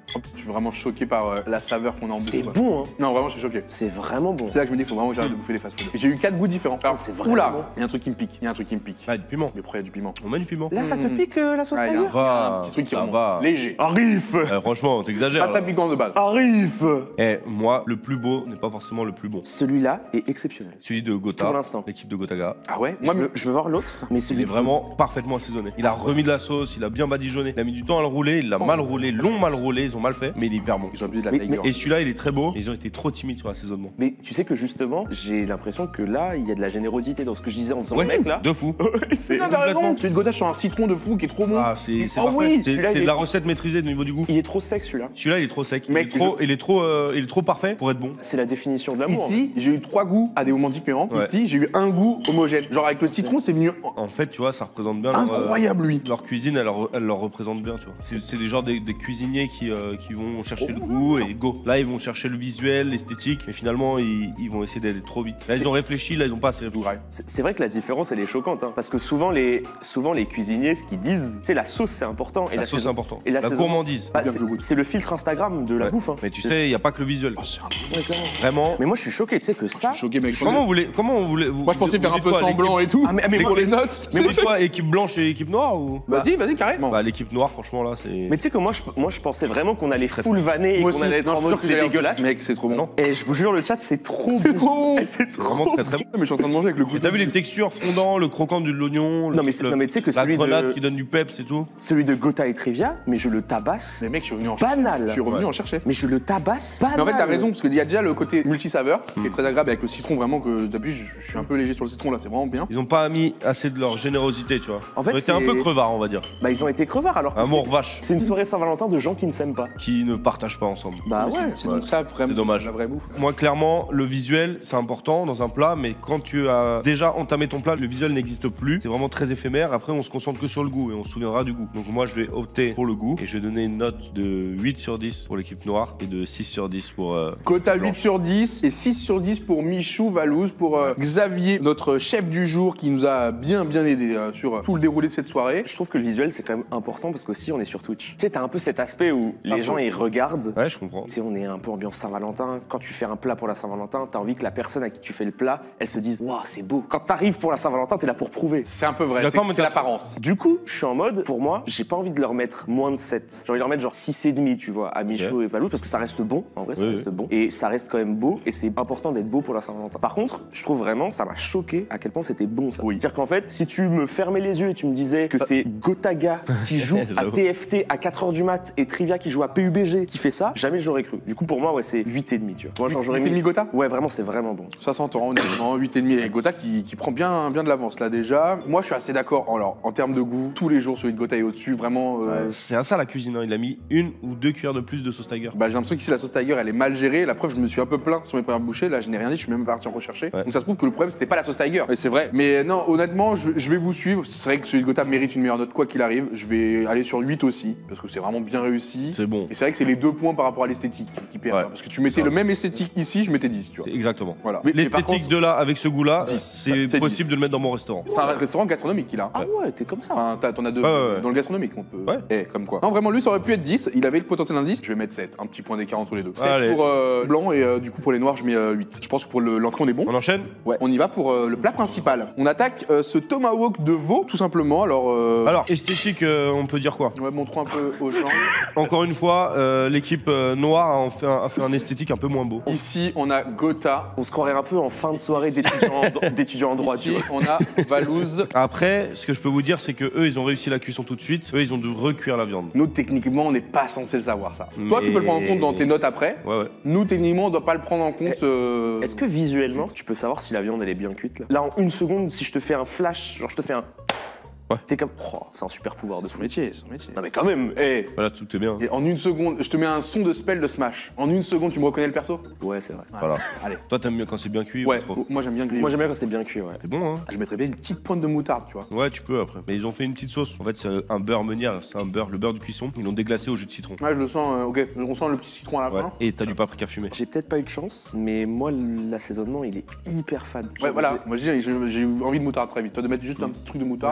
Je suis vraiment choqué par euh, la saveur qu'on a en dessous. C'est quoi. bon, hein. Non, vraiment, je suis choqué. C'est vraiment bon. C'est là que je me dis, il faut vraiment que j'arrête de bouffer des fast-food. J'ai eu quatre goûts différents. Alors, c'est vraiment Oula, bon. il y a un truc qui me pique. Il y a un truc qui me pique. Ah, du piment. Mais pourquoi il y a du piment? On met du piment. Là, ça te Mmh. pique euh, la sauce Ah, il y a un- Tiger? Va, un petit truc qui ça remonte. va. Léger. Arrive. Euh, franchement, t'exagères. Pas très là. piquant de base. Arrive. Eh, moi, le plus beau n'est pas forcément le plus bon. Celui-là est exceptionnel. Celui de Gotha. Pour l'instant. L'équipe de Gotaga. Ah ouais? Moi, Moi, je veux, je veux voir l'autre, mais Il celui est vraiment parfaitement assaisonné. Il a remis de la sauce, il a bien badigeonné. Il a mis du temps à le rouler, il l'a mal roulé, long mal roulé, ils ont mal fait, mais il est hyper bon. ils ont abusé de la Mais- Tiger. Et celui-là, il est très beau, mais ils ont été trop timides sur l'assaisonnement. Mais tu sais que justement, j'ai l'impression que là, il y a de la générosité dans ce que je disais en faisant Ouais, le mec là. de fou. C'est- Non, t'as raison. complètement. Celui de Gotha sur un citron de fou qui est trop bon. Ah, c'est c'est Oh parfait. oui, C'est celui-là, c'est il de est- la recette maîtrisée du niveau du goût. Il est trop sec celui-là. Celui-là, il est trop sec. Mec, il, est trop, il, est trop, euh, il est trop parfait pour être bon. C'est la définition de l'amour. Ici, j'ai eu trois goûts à des moments différents. Ouais. Ici, j'ai eu un goût homogène. Genre avec le citron, c'est venu En fait, tu vois, ça représente bien leur, euh, incroyable, lui. leur cuisine, elle leur, elle leur représente bien, tu vois. C'est c'est des genres des, des cuisiniers qui, euh, qui vont chercher le goût et go. Là, ils vont chercher le visuel, l'esthétique, mais finalement, ils, ils vont essayer d'aller trop vite. Là, ils ont réfléchi, là, ils ont pas assez réfléchi. Ouais. C'est c'est vrai que la différence, elle est choquante, hein, parce que souvent les, souvent les cuisiniers, ce qu'ils disent, c'est la sauce, c'est important. Et La sauce, c'est saison- important. Et la, La saison- gourmandise. Bah, Bien c'est- que je goûte. c'est le filtre Instagram de la Ouais. bouffe. Hein. Mais tu sais, il n'y a pas que le visuel. Oh, c'est un truc. Ouais, clairement. Vraiment. Mais moi, je suis choqué, tu sais que Je ça. suis choqué, mec. Comment vous voulez, comment vous voulez vous- Moi, je pensais vous faire un dites peu quoi, semblant l'équipe- et tout. Ah, mais- mais pour moi- les notes. Mais vous dites quoi, équipe blanche et équipe noire ou Vas-y, vas-y, carrément. Bah, l'équipe noire, franchement, là, c'est. Mais tu sais que moi je, moi, je pensais vraiment qu'on allait full vanner et Moi qu'on aussi. allait être Non, en je suis mode sûr que c'est j'allais- dégueulasse. Mec, c'est trop bon. Non. Et je vous jure, le chat, c'est trop C'est bon. trop bon. Et c'est trop Vraiment bon. très très bon. Mais je suis en train de manger avec le Et couteau. t'as vu les textures fondant, le croquant de l'oignon, le- Non, mais c'est- le- non, mais tu sais que la celui grenade de- qui donne du peps et tout. Celui de Gotha et Trivia, mais je le tabasse. Mais mec, je suis revenu en chercher. Banal. Je suis revenu Ouais. en chercher. Mais je le tabasse. Mais en fait, banal. t'as raison, parce qu'il y a déjà le côté multisaveur, qui est très agréable avec le citron, vraiment, que d'habitude, je je suis un peu léger sur le citron, là, c'est vraiment bien. Ils ont pas mis assez de leur générosité, tu vois. En fait, Ils ont été un c'est- peu crevards, on va dire. Bah, ils ont été crevards alors que Amour c'est- vache, c'est une soirée Saint-Valentin de gens qui ne s'aiment pas. qui ne partagent pas ensemble. Bah Mais ouais. c'est- c'est ouais. donc ça, vraiment, C'est dommage. la vraie bouffe. Moi, clairement, le visuel, c'est important dans un plat, mais quand tu as déjà entamé ton plat, le visuel n'existe plus. C'est vraiment très éphémère. Après, on se concentre que sur le goût et on se souviendra du goût. Donc, moi, je vais opter pour le goût et je vais donner une note de huit sur dix pour l'équipe noire et de six sur dix pour. Euh, Quota blanche. huit sur dix et six sur dix pour Michou Valouz, pour euh, Xavier, notre chef du jour, qui nous a bien, bien aidé euh, sur euh, tout le déroulé de cette soirée. Je trouve que le visuel c'est quand même important parce qu'aussi on est sur Twitch. Tu sais, t'as un peu cet aspect où les Ah, gens faut- ils regardent. Ouais, je comprends. Tu sais, on est un peu ambiance Saint-Valentin. Quand tu fais un plat pour la Saint-Valentin, t'as envie que la personne à qui tu fais le plat, elle se dise waouh, c'est beau. Quand t'arrives pour la Saint-Valentin, t'es là pour prouver. C'est un peu vrai, D'accord, c'est- mais c'est t'as- l'apparence. Du coup, je suis en mode, pour moi, j'ai pas envie de leur mettre moins de sept. J'ai envie de leur mettre genre six et demi, tu vois, à Michaud et Valou, parce que ça reste bon. En vrai, ça Oui, reste oui. bon. Et ça reste quand même beau, et c'est important d'être beau pour la Saint-Valentin. Par contre, je trouve vraiment, ça m'a choqué à quel point c'était bon, ça. Oui. C'est-à-dire qu'en fait, si tu me fermais les yeux et tu me disais que c'est Gotaga qui joue à J'avoue. T F T à quatre heures du mat et Trivia qui joue à P U B G qui fait ça, jamais j'aurais cru. Du coup, pour moi, ouais, c'est huit et demi, tu vois. Moi, genre, j'aurais huit et demi Gotha Ouais, vraiment, c'est vraiment bon. Ça s'entend, honnêtement, huit et demi. Et Gotha qui, qui prend bien, bien de l'avance là déjà. Moi, je suis assez d'accord. Alors, en termes de goût, tous les jours, celui de Gotha est au-dessus, vraiment. euh, Ouais, c'est à ça la cuisine, hein. Il a mis une ou deux cuillères de plus de sauce tiger. Bah, j'ai l'impression qu'ici la sauce Tiger elle est mal gérée. La preuve, je me suis un peu plaint sur mes premières bouchées. Là, je n'ai rien dit, je suis même parti en rechercher. Ouais. Donc ça se prouve que le problème c'était pas la sauce Tiger. Et c'est vrai. Mais non, honnêtement, je, je vais vous suivre. C'est vrai que celui de Gotha mérite une meilleure note quoi qu'il arrive. Je vais aller sur huit aussi parce que c'est vraiment bien réussi. C'est bon. Et c'est vrai que c'est les deux points par rapport à l'esthétique qui perdent. Ouais. Parce que tu mettais Ça. le même esthétique ici, je mettais dix, tu vois. C'est exactement. Voilà. Mais- mais par L'esthétique contre- de là, avec ce goût-là, dix. c'est C'est possible dix. de le mettre dans mon restaurant. C'est un restaurant gastronomique qu'il a. Ah ouais, t'es comme ça. Enfin, t'as- t'en as deux Ouais, ouais, ouais. dans le gastronomique, on peut. Ouais. Eh, comme quoi. Non, vraiment, lui, ça aurait pu être dix. Il avait le potentiel d'indice. Je vais mettre sept. Un petit point d'écart entre les deux. sept Allez. pour euh, blanc et euh, du coup pour les noirs, je mets euh, huit. Je pense que pour le- l'entrée, on est bon. On enchaîne? Ouais, on y va pour euh, le plat principal. On attaque euh, ce tomahawk de veau, tout simplement. Alors, euh, Alors, esthétique, euh, on peut dire quoi? ouais, montrons un peu aux gens. Encore une fois, euh, l'équipe euh, noire a, en fait un, a fait un esthétique un peu moins beau. Ici, on a Gotha. On se croirait un peu en fin de soirée d'étudiants en, d'étudiants en droit, tu Ici, vois. on a Valouz. Après, ce que je peux vous dire, c'est que eux, ils ont réussi la cuisson tout de suite. Eux, ils ont dû recuire la viande. Nous, techniquement, on n'est pas censé le savoir, ça. Mais- Toi, tu peux le prendre en compte dans tes notes après. Ouais, ouais. Nous, techniquement, on doit pas le prendre en compte. euh, Est-ce que visuellement, tu peux savoir si la viande elle est bien cuite là Là, en une seconde, si je te fais un flash, genre je te fais un. Ouais. T'es comme. Oh, c'est un super pouvoir de C'est son fou. métier, c'est son métier. Non mais quand même, eh Voilà, tout est bien. Et en une seconde, je te mets un son de spell de Smash. En une seconde, tu me reconnais le perso? Ouais, c'est vrai. Voilà. Allez. Toi, t'aimes bien quand c'est bien cuit ou Ouais, pas trop? moi j'aime bien griller. Moi j'aime bien quand c'est bien cuit, ouais. C'est bon, hein? Je mettrais bien une petite pointe de moutarde, tu vois. Ouais, tu peux après. Mais ils ont fait une petite sauce. En fait, c'est un beurre meunier. C'est un beurre, le beurre de cuisson. Ils l'ont déglacé au jus de citron. Ouais, je le sens, euh, ok. On sent le petit citron à la Ouais. fin. Et t'as du paprika fumé. J'ai peut-être pas eu de chance, mais moi l'assaisonnement il est hyper fade. Ouais, Genre, voilà. j'ai- Moi j'ai j'ai- j'ai eu envie de moutarde très vite. Toi, de mettre juste un petit truc de moutarde. Ouais, après, je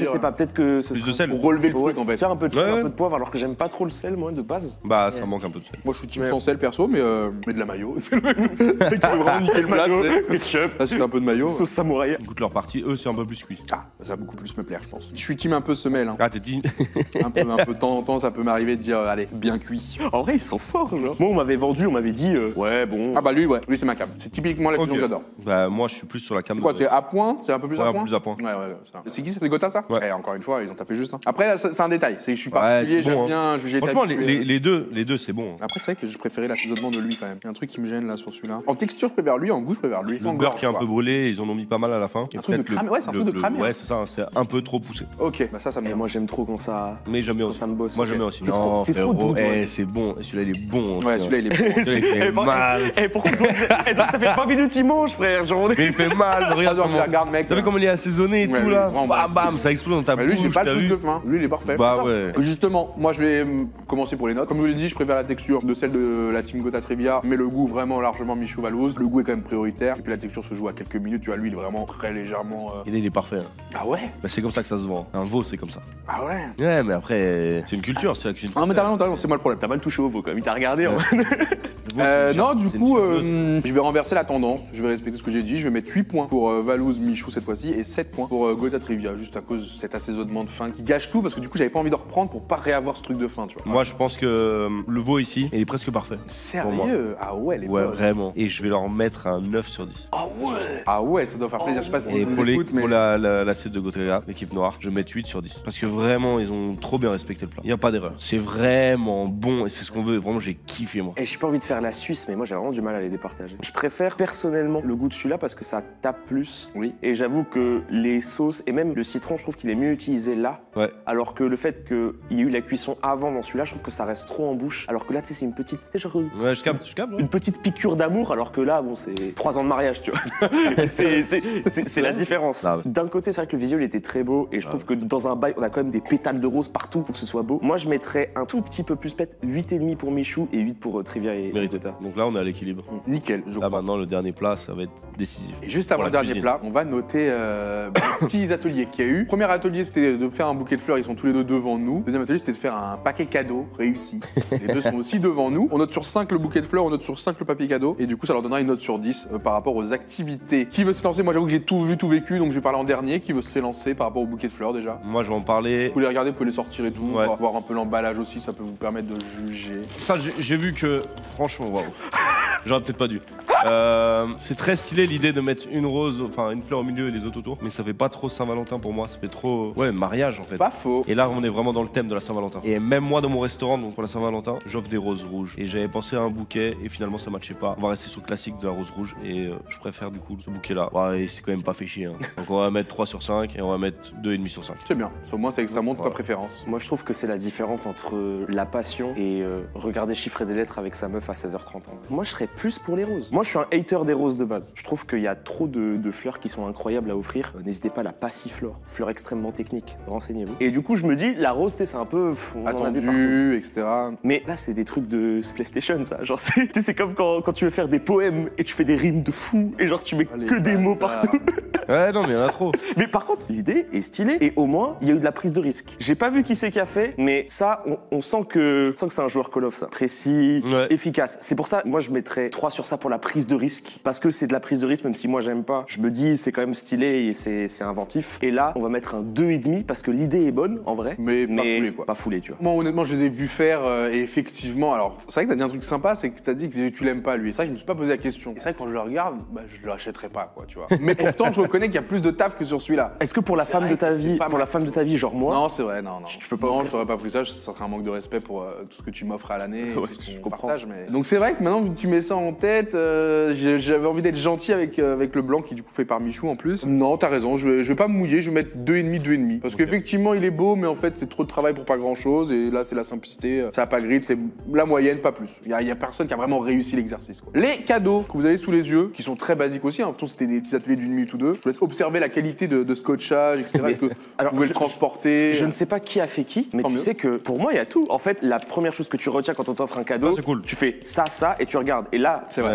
je sais pas, peut-être que ce Plus serait de sel. Pour relever le Ouais. truc en fait. Tu vois, un peu de sel, Ouais. un peu de poivre, alors que j'aime pas trop le sel, moi, de base. Bah, ça Ouais. manque un peu de sel. Moi je suis team Mais- sans sel perso, mais, euh, mais de la mayo. C'est le mec qui veut vraiment niquer le plat. tu sais. Là c'était un peu de mayo. Sauce samouraï. Écoute, leur partie, eux, c'est un peu plus cuit. Ah, ça va beaucoup plus me plaire, je pense. Je suis team un peu semelle. Hein. Ah, t'es dit. Un peu, un peu de temps en temps, ça peut m'arriver de dire, euh, allez, bien cuit. En vrai, ils sont forts, genre. Moi, on m'avait vendu, on m'avait dit, euh, ouais, bon. Ah bah lui, ouais, lui c'est ma cam. C'est typiquement la cuisson Ok. que j'adore. Bah, moi, je suis plus sur la cam. C'est quoi, de- c'est à point? C'est un peu plus Ouais, à un peu point? plus à point. Ouais, ouais, ouais, ça. C'est qui, c'est Gotha ça? Ouais. Eh, encore une fois, ils ont tapé juste. Hein. Après, là, c'est c'est un détail. C'est que je suis Ouais, particulier, c'est bon, j'aime hein. bien juger Franchement, les, les- les deux, les deux, c'est bon. Après, c'est vrai que je préférais l'assaisonnement de lui quand même. Il y a un truc qui me gêne là sur celui-là. En texture, je préfère lui, en goût, je préfère lui. Le beurre qui est un peu brûlé, ils en ont mis pas mal à la fin. Un truc de Peut-être le- cramé, ouais, c'est un le- truc de le- cramé, hein. Ouais, c'est ça, c'est un peu trop poussé. Ok, bah ça, ça me Et vient. moi, j'aime trop quand ça, Mais j'aime bien quand aussi. ça me bosse. Moi, Ok. j'aime bien aussi. T'es trop, t'es trop doux, toi. eh, c'est bon. Et celui-là, il est bon. Ouais, aussi, celui-là, il est bon. hein. Celui-là, il fait Eh, par- mal. Eh, pourquoi donc, eh, donc ça fait vingt minutes il mange, frère. Genre, Mais il fait mal. Regarde J'adore, je comment. regarde, mec. T'as vu comment il est assaisonné et Ouais, tout lui, là vraiment, Bam ouais, bam, ça explose dans ta Mais lui, j'ai bouche. pas le t'as truc vu de fin. Lui, il est parfait. Bah Attends. ouais. Justement, moi, je vais hum, commencer pour les notes. Comme je vous l'ai dit, je préfère la texture de celle de la Team Gotha Trivia, mais le goût vraiment largement Michou Valouz. Le goût est quand même prioritaire. Et puis la texture se joue à quelques minutes. Tu vois, lui, il est vraiment très légèrement. euh, Et là, il est parfait. hein. Ah ouais? Bah, c'est comme ça que ça se vend. Un veau, c'est comme ça. Ah ouais? Ouais, mais après, c'est une culture, c'est la cuisine. Ah, mais t'as raison, t'as raison, c'est moi le problème. t'as mal touché au veau, quand même. Il t'a regardé. hein. Le veau, Euh, c'est une non, char- du c'est une coup, charmeuse. euh, je vais renverser la tendance. Je vais respecter ce que j'ai dit. Je vais mettre huit points pour euh, Valouz Michou cette fois-ci et sept points pour euh, Gotha Trivia, juste à cause de cet assaisonnement de fin qui gâche tout parce que du coup, j'avais pas envie de reprendre pour pas réavoir ce truc de fin, tu vois. Moi, je pense que euh, le veau ici, il est presque parfait. moi. Sérieux? Ah ouais, les Ouais, boss. vraiment. Et je vais leur mettre un neuf sur dix. Ah ouais? Ah ouais, ça doit faire plaisir. Je sais pas si Et ils vous pour, les- écoutent, mais. pour la, la, l'assiette de Gotha, l'équipe noire, je vais mettre huit sur dix. Parce que vraiment, ils ont trop bien respecté le plat. Il n'y a pas d'erreur. C'est vraiment bon et c'est ce qu'on veut. Vraiment, j'ai kiffé, moi. Et j'ai pas envie de faire la Suisse, mais moi j'ai vraiment du mal à les départager. Je préfère personnellement le goût de celui-là parce que ça tape plus. Oui. Et j'avoue que les sauces et même le citron, je trouve qu'il est mieux utilisé là. Ouais. Alors que le fait qu'il y ait eu la cuisson avant dans celui-là, je trouve que ça reste trop en bouche. Alors que là, tu sais, c'est une petite, tu sais, genre, Ouais, je capte, je capte. ouais. une petite piqûre d'amour. Alors que là, bon, c'est trois ans de mariage, tu vois. c'est c'est- c'est- c'est la différence. Ah ouais. D'un côté, c'est vrai que le visuel était très beau et je trouve que dans un bail, on a quand même des pétales de rose partout pour que ce soit beau. Moi, je mettrais un tout petit peu plus, peut-être huit virgule cinq pour Michou et huit pour euh, Trivia et, et Mérité. Gotha. Donc là, on est à l'équilibre. Nickel, je Là, crois. maintenant, le dernier plat, ça va être décisif. Et juste avant Pour le la dernier cuisine. plat, on va noter euh, les petits ateliers qu'il y a eu. Premier atelier, c'était de faire un bouquet de fleurs, ils sont tous les deux devant nous. Deuxième atelier, c'était de faire un paquet cadeau réussi. Les deux sont aussi devant nous. On note sur cinq le bouquet de fleurs, on note sur cinq le papier cadeau. Et du coup, ça leur donnera une note sur dix euh, par rapport aux activités. Qui veut s'élancer? Moi, j'avoue que j'ai tout vu, tout vécu, donc je vais parler en dernier. Qui veut s'élancer par rapport au bouquet de fleurs déjà? Moi, je vais en parler. Vous pouvez les regarder, vous pouvez les sortir et tout. Ouais. On va voir un peu l'emballage aussi, ça peut vous permettre de juger. Ça, j'ai j'ai vu que, franchement, waouh. J'aurais peut-être pas dû. Euh, c'est très stylé l'idée de mettre une rose, enfin une fleur au milieu et les autres autour, mais ça fait pas trop Saint-Valentin pour moi, ça fait trop, ouais, mariage en fait. Pas faux. Et là, on est vraiment dans le thème de la Saint-Valentin. Et même moi, dans mon restaurant, donc pour la Saint-Valentin, j'offre des roses rouges. Et j'avais pensé à un bouquet, et finalement, ça matchait pas. On va rester sur le classique de la rose rouge, et euh, je préfère du coup ce bouquet-là. Ouais, et c'est quand même pas fait chier. Hein. Donc on va mettre trois sur cinq, et on va mettre deux virgule cinq sur cinq. C'est bien. Ça, au moins, c'est que ça montre ta Voilà. préférence. Moi, je trouve que c'est la différence entre la passion et euh, regarder chiffrer des lettres avec sa meuf à seize heures trente. Moi, je serais plus pour les roses. Moi, je suis un hater des roses de base. Je trouve qu'il y a trop de, de fleurs qui sont incroyables à offrir. Euh, N'hésitez pas à la passiflore, fleur extrêmement technique. Renseignez-vous. Et du coup, je me dis, la rose, tu sais, c'est un peu. pff, on en a vu partout. Attendu, et cetera. Mais là, c'est des trucs de PlayStation, ça. Genre, c'est tu sais, c'est comme quand, quand tu veux faire des poèmes et tu fais des rimes de fou et genre tu mets Allez, que des mots bâtard. partout. Ouais, non, mais il y en a trop. Mais par contre, l'idée est stylée et au moins, il y a eu de la prise de risque. J'ai pas vu qui c'est qui a fait, mais ça, on, on sent que, on sent que c'est un joueur Call of, ça. Précis, Ouais. efficace. C'est pour ça, moi, je mettrais trois sur ça pour la prise de risque. Parce que c'est de la prise de risque, même si moi, j'aime pas. Je me dis, c'est quand même stylé et c'est c'est inventif. Et là, on va mettre un deux virgule cinq parce que l'idée est bonne, en vrai. Mais pas foulé, quoi. Pas foulé, tu vois. Moi, honnêtement, je les ai vus faire euh, et effectivement, alors, c'est vrai que t'as dit un truc sympa, c'est que t'as dit que tu l'aimes pas lui. Et ça, je me suis pas posé la question. Et c'est vrai que quand je le regarde, bah, je le rachèterai pas, quoi, tu vois. Mais pourtant, je reconnais qu'il y a plus de taf que sur celui-là. Est-ce que pour la C'est femme vrai de que ta c'est vie, pas pour mal. la femme de ta vie, genre moi, Non, c'est vrai, non, non. Tu- tu peux pas Non, offrir je t'aurais pas pris ça, ça serait un manque de respect pour euh, tout ce que tu m'offres à l'année. et Ouais, tout ce je qu'on comprends. partage, mais... Donc c'est vrai que maintenant, vu que tu mets ça en tête, euh, j'ai- j'avais envie d'être gentil avec, euh, avec le blanc qui du coup fait par Michou en plus. Non, t'as raison, je vais, je vais pas me mouiller, je vais mettre deux virgule cinq, deux virgule cinq. Parce qu'effectivement, il est beau, mais en fait, c'est trop de travail pour pas grand chose. Et là, c'est la simplicité, euh, ça a pas grid, c'est la moyenne, pas plus. Il y, a- y a personne qui a vraiment réussi l'exercice, quoi. Les cadeaux que vous avez sous les yeux, qui sont très basiques aussi, hein, pourtant, c'était des petits ateliers d'une minute ou deux. Je vous laisse observer la qualité de, de scotchage, et cetera. Est-ce que alors, vous pouvez je- le transporter? Je ne sais pas qui a fait qui, mais Tant tu mieux. sais que pour moi, il y a tout. En fait, la première chose que tu retiens quand on t'offre un cadeau, Ça, c'est cool. tu fais ça, ça, et tu regardes. Et là, C'est vrai. ça c'est cool.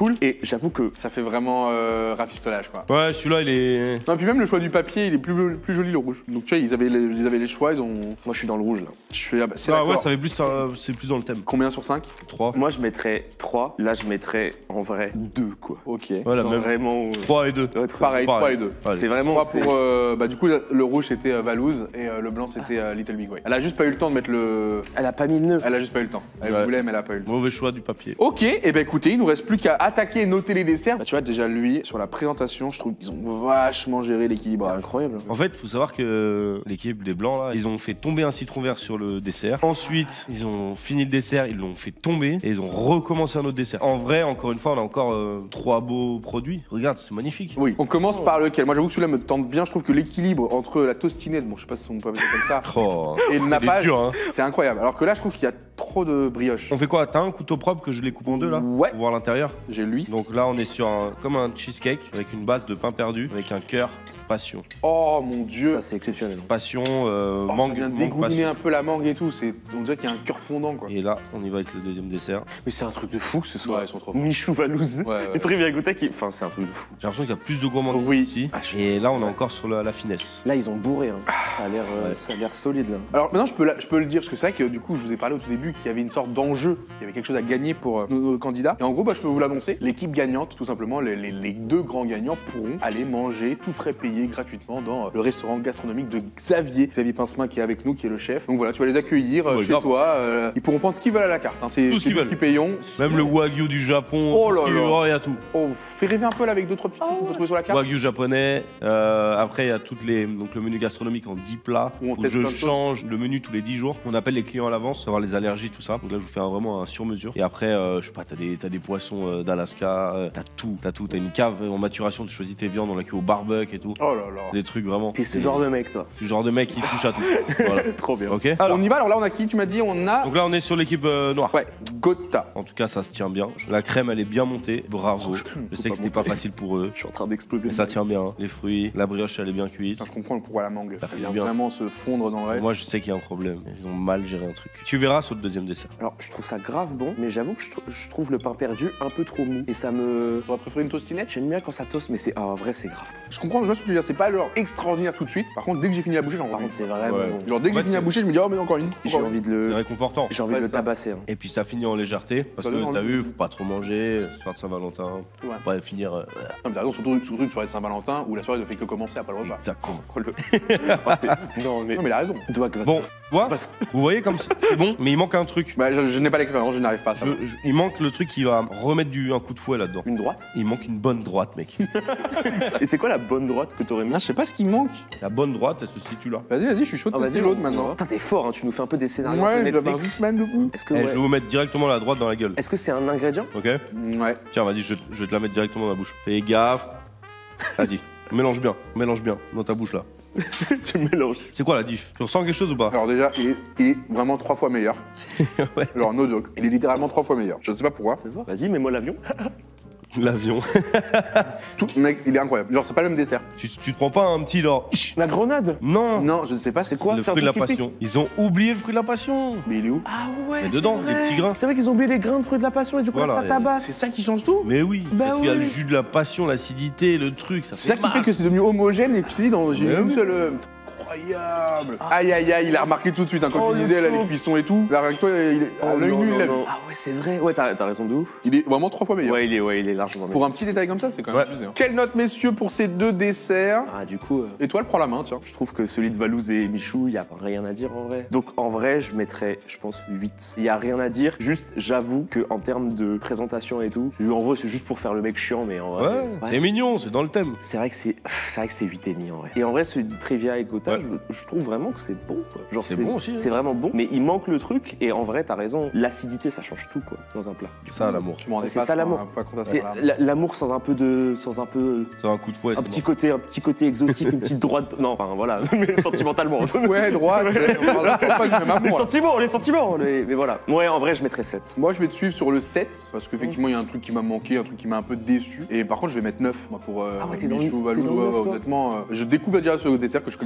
cool. Et j'avoue que Ça fait vraiment euh, rafistolage, quoi. Ouais, celui-là, il est. Non, puis même le choix du papier, il est plus, plus joli le rouge. Donc tu vois, ils avaient les, ils avaient les choix, ils ont. moi, je suis dans le rouge là. Je fais. Ah bah, c'est Ah ouais, d'accord. ça fait plus, ça- c'est plus dans le thème. Combien sur cinq? trois. Moi, je mettrais trois. Là, je mettrais en vrai deux, quoi. Ok. Voilà, Genre même. vraiment. euh, trois et deux. ouais, très- Pareil, Pareil. trois et deux. Allez. C'est vraiment. trois c'est- pour. euh, bah, du coup, le, le rouge c'était euh, Valouz et euh, le blanc c'était euh, Little Big Way. Elle a juste pas eu le temps de mettre le. Elle a pas mis le nœud. Elle a juste pas eu le temps. Elle Ouais. voulait, mais elle a pas eu le temps. Mauvais choix du papier. Ok, et ben écoutez, il nous reste plus qu'à attaquer et noter les desserts. Bah, tu vois, déjà lui, sur la présentation, je trouve qu'ils ont vachement géré l'équilibrage. Incroyable. En fait, il faut savoir que l'équipe des Blancs, là, ils ont fait tomber un citron vert sur le dessert. Ensuite, ils ont fini le dessert, ils l'ont fait tomber et ils ont recommencé un autre dessert. En vrai, encore une fois, on a encore euh, trois beaux produits. Regarde, c'est magnifique. Oui, on commence par lequel? Moi, j'avoue que celui-là me tente bien. Je trouve que l'équilibre entre la tostinette, bon, je sais pas si on peut appeler ça comme ça, Oh, et le nappage, dur, hein. c'est incroyable. Alors que là, je trouve qu'il y a trop de brioche. On fait quoi? T'as un couteau propre que je les coupe en deux là Ouais. Pour voir l'intérieur. J'ai lui. Donc là, on est sur un, comme un cheesecake avec une base de pain perdu, avec un cœur passion. Oh mon dieu. Ça, c'est exceptionnel. Passion, euh, Oh, mangue, ça vient mangue, dégouliner passion. un peu la mangue et tout. C'est, on dirait qu'il y a un cœur fondant, quoi. Et là, on y va avec le deuxième dessert. Mais c'est un truc de fou que ce soit. Ouais, ils sont trop forts. Michou Valouz. Ouais, ouais. Et Trivia Gouta qui. Enfin, c'est un truc de fou. J'ai l'impression qu'il y a plus de gourmandise Oui. ici. Ah, je- Et là, on est ouais. encore sur la, la finesse. Là, ils ont bourré. Hein. Ça a l'air, euh, Ouais. ça a l'air solide là. Alors maintenant, je peux, la- je peux le dire, parce que c'est vrai que du coup, je vous ai parlé au tout début qu'il y avait une sorte d'enjeu. Il y avait quelque chose à gagner pour euh, nos, nos candidats. Et en gros, bah, je peux vous l'annoncer. L'équipe gagnante, tout simplement, les, les- les deux grands gagnants pourront aller manger, tout frais payé gratuitement dans euh, le restaurant gastronomique de Xavier. Xavier Pincemin qui est avec nous, qui est le chef. Donc voilà, tu vas les accueillir euh, Ouais, chez grave. toi. euh, ils pourront prendre ce qu'ils veulent à la carte. Hein. C'est Tout ce c'est qu'ils nous veulent. qui payons. Même le wagyu du Japon. Oh là tout ce là. qui- oh, il y a tout. Oh, fais rêver un peu là avec deux trois petites choses qu'on peut trouver sur la carte. Wagyu japonais. euh, après, il y a toutes les, donc le menu gastronomique en dix plats. Où on Où teste je plein de choses. change le menu tous les dix jours. On appelle les clients à l'avance, savoir les allergies, tout ça. Donc là, je vous fais un- vraiment un sur-mesure. Et après, euh, je sais pas, t'as des, t'as des poissons euh, d'Alaska, euh, t'as tout, t'as tout. T'as une cave en maturation, tu choisis tes viandes, on l'a cuit au barbecue et tout. Oh là là. Des trucs vraiment. T'es ce genre de mec, toi. Du genre de mec qui touche à tout. Voilà. Trop bien. Ok. On y va, alors là on a qui? Tu m'as dit on a. Donc là, on est sur l'équipe euh, noire. Ouais, Gotha. En tout cas, ça se tient bien. La crème, elle est bien montée. Bravo. Je Faut sais que pas c'était pas monter. facile pour eux. Je suis en train d'exploser. Mais ça tient bien. Les fruits, la brioche, elle est bien cuite. Putain, je comprends pourquoi la mangue. Ça fait Elle vient bien. vraiment se fondre dans le reste. Moi, je sais qu'il y a un problème. Ils ont mal géré un truc. Tu verras sur le deuxième dessert. Alors, je trouve ça grave bon, mais j'avoue que je, trou- je trouve le pain perdu un peu trop mou. Et ça me. T'aurais préféré une tostinette? J'aime bien quand ça toste, mais c'est. Ah, en vrai, c'est grave. Je comprends, je vois ce que tu veux dire. C'est pas genre extraordinaire tout de suite. Par contre, dès que j'ai fini la bouchée, j'en Par reviens. contre, c'est vraiment Ouais. bon. Genre dès que En j'ai fait, fini la bouchée, je me dis oh mais encore une. J'ai encore une. envie de C'est le. réconfortant. J'ai envie Ouais, de le ça. tabasser. hein. Et puis ça finit en légèreté. Parce Ça donne que t'as envie. vu, faut pas trop manger. Soir de Saint-Valentin. Ouais. On va finir. euh, Non, mais t'as raison, surtout, surtout une soirée de Saint-Valentin où la soirée ne fait que commencer après le repas. Exactement. Oh, le- non, mais. Non mais il a raison. Doigt Bon, tu vois, vous voyez comme c'est c'est bon, mais il manque un truc. Bah, je, je n'ai pas l'expérience, je n'arrive pas à ça. Je- je- il manque le truc qui va remettre du, un coup de fouet là-dedans. Une droite. Il manque une bonne droite, mec. Et c'est quoi la bonne droite que t'aurais mis? Ah, je sais pas ce qui manque. La bonne droite, elle se situe là. Vas-y, vas-y, je suis chaud de Ah, tester vas-y, l'autre maintenant. Putain, t'es fort, hein, tu nous fais un peu des scénarios un peu Ouais, je dois faire Netflix. une semaine de fou. Est-ce que. Eh, ouais. je vais vous mettre directement la droite dans la gueule. Est-ce que c'est un ingrédient? Ok? Ouais. Tiens, vas-y, je, je vais te la mettre directement dans la bouche. Fais gaffe. Vas-y, mélange bien, mélange bien dans ta bouche là. Tu mélanges. C'est quoi la diff? Tu ressens quelque chose ou pas? Alors déjà, il est, il est vraiment trois fois meilleur. Ouais. Alors no joke, il est littéralement trois fois meilleur. Je ne sais pas pourquoi. Fais voir. Vas-y, mets-moi l'avion. L'avion. Tout, mec, il est incroyable. Genre, c'est pas le même dessert. tu, tu te prends pas un petit genre. La grenade. Non, Non, je ne sais pas c'est quoi. le faire fruit de du la pipi. passion. Ils ont oublié le fruit de la passion. Mais il est où? Ah ouais. Mais c'est dedans, vrai. les petits grains. C'est vrai qu'ils ont oublié les grains de fruits de la passion et du coup Voilà, là, ça et tabasse. C'est ça qui change tout? Mais oui, Bah parce qu'il y a oui. le jus de la passion, l'acidité, le truc. Ça C'est ça fait qui fait mal. que c'est devenu homogène et que tu te dis dans j'ai Mais une oui. seule. euh, Incroyable! Aïe aïe aïe, il a remarqué tout de suite hein, quand Oh, tu le disais là, fou. les cuissons et tout. Là, rien que toi, il est à Oh, l'œil non, nu, il non, l'a vu. non. Ah ouais, c'est vrai. Ouais, t'as t'as raison de ouf. Il est vraiment trois fois meilleur. Ouais, il est, ouais, il est largement Pour un petit détail comme ça, c'est quand même Ouais. abusé. hein. Quelle note, messieurs, pour ces deux desserts? Ah, du coup, euh, Étoile, prends la main, tiens. je trouve que celui de Valouz et Michou, il y a rien à dire en vrai. Donc en vrai, je mettrais, je pense, huit. Il y a rien à dire. Juste, j'avoue que en termes de présentation et tout, c'est- en vrai, c'est juste pour faire le mec chiant, mais en vrai. Ouais, ouais, c'est mignon, c'est dans le thème. C'est vrai que c'est, c'est vrai que c'est huit et demi en vrai. Et en vrai, celui de Trivia et Gotha, Ouais. je, je trouve vraiment que c'est bon. Quoi. Genre C'est bon aussi, hein. C'est vraiment bon, mais il manque le truc. Et en vrai, t'as raison. L'acidité, ça change tout quoi dans un plat. C'est ça l'amour. Tu m'en rendais C'est pas, ça, toi, l'amour. hein, Pas compte à ça. C'est voilà. la- l'amour sans un peu de, sans un peu, C'est un coup de fouet. un c'est petit bon. côté, un petit côté exotique, une petite droite. Non, enfin voilà, mais sentimentalement. Ouais, droite, on parle pas du même Les amour. là. sentiments, les sentiments. les- Mais voilà. Ouais, en vrai, je mettrais sept. Moi, je vais te suivre sur le sept, parce qu'effectivement, il y a un truc qui m'a manqué, un truc qui m'a un peu déçu. Et par contre, je vais mettre neuf, moi, pour euh, Ah ouais, t'es dans le- Michou, t'es Valou, dans le ouais, neuf, ouais, toi honnêtement. euh, je découvre déjà ce dessert que je connaissais pas. Donc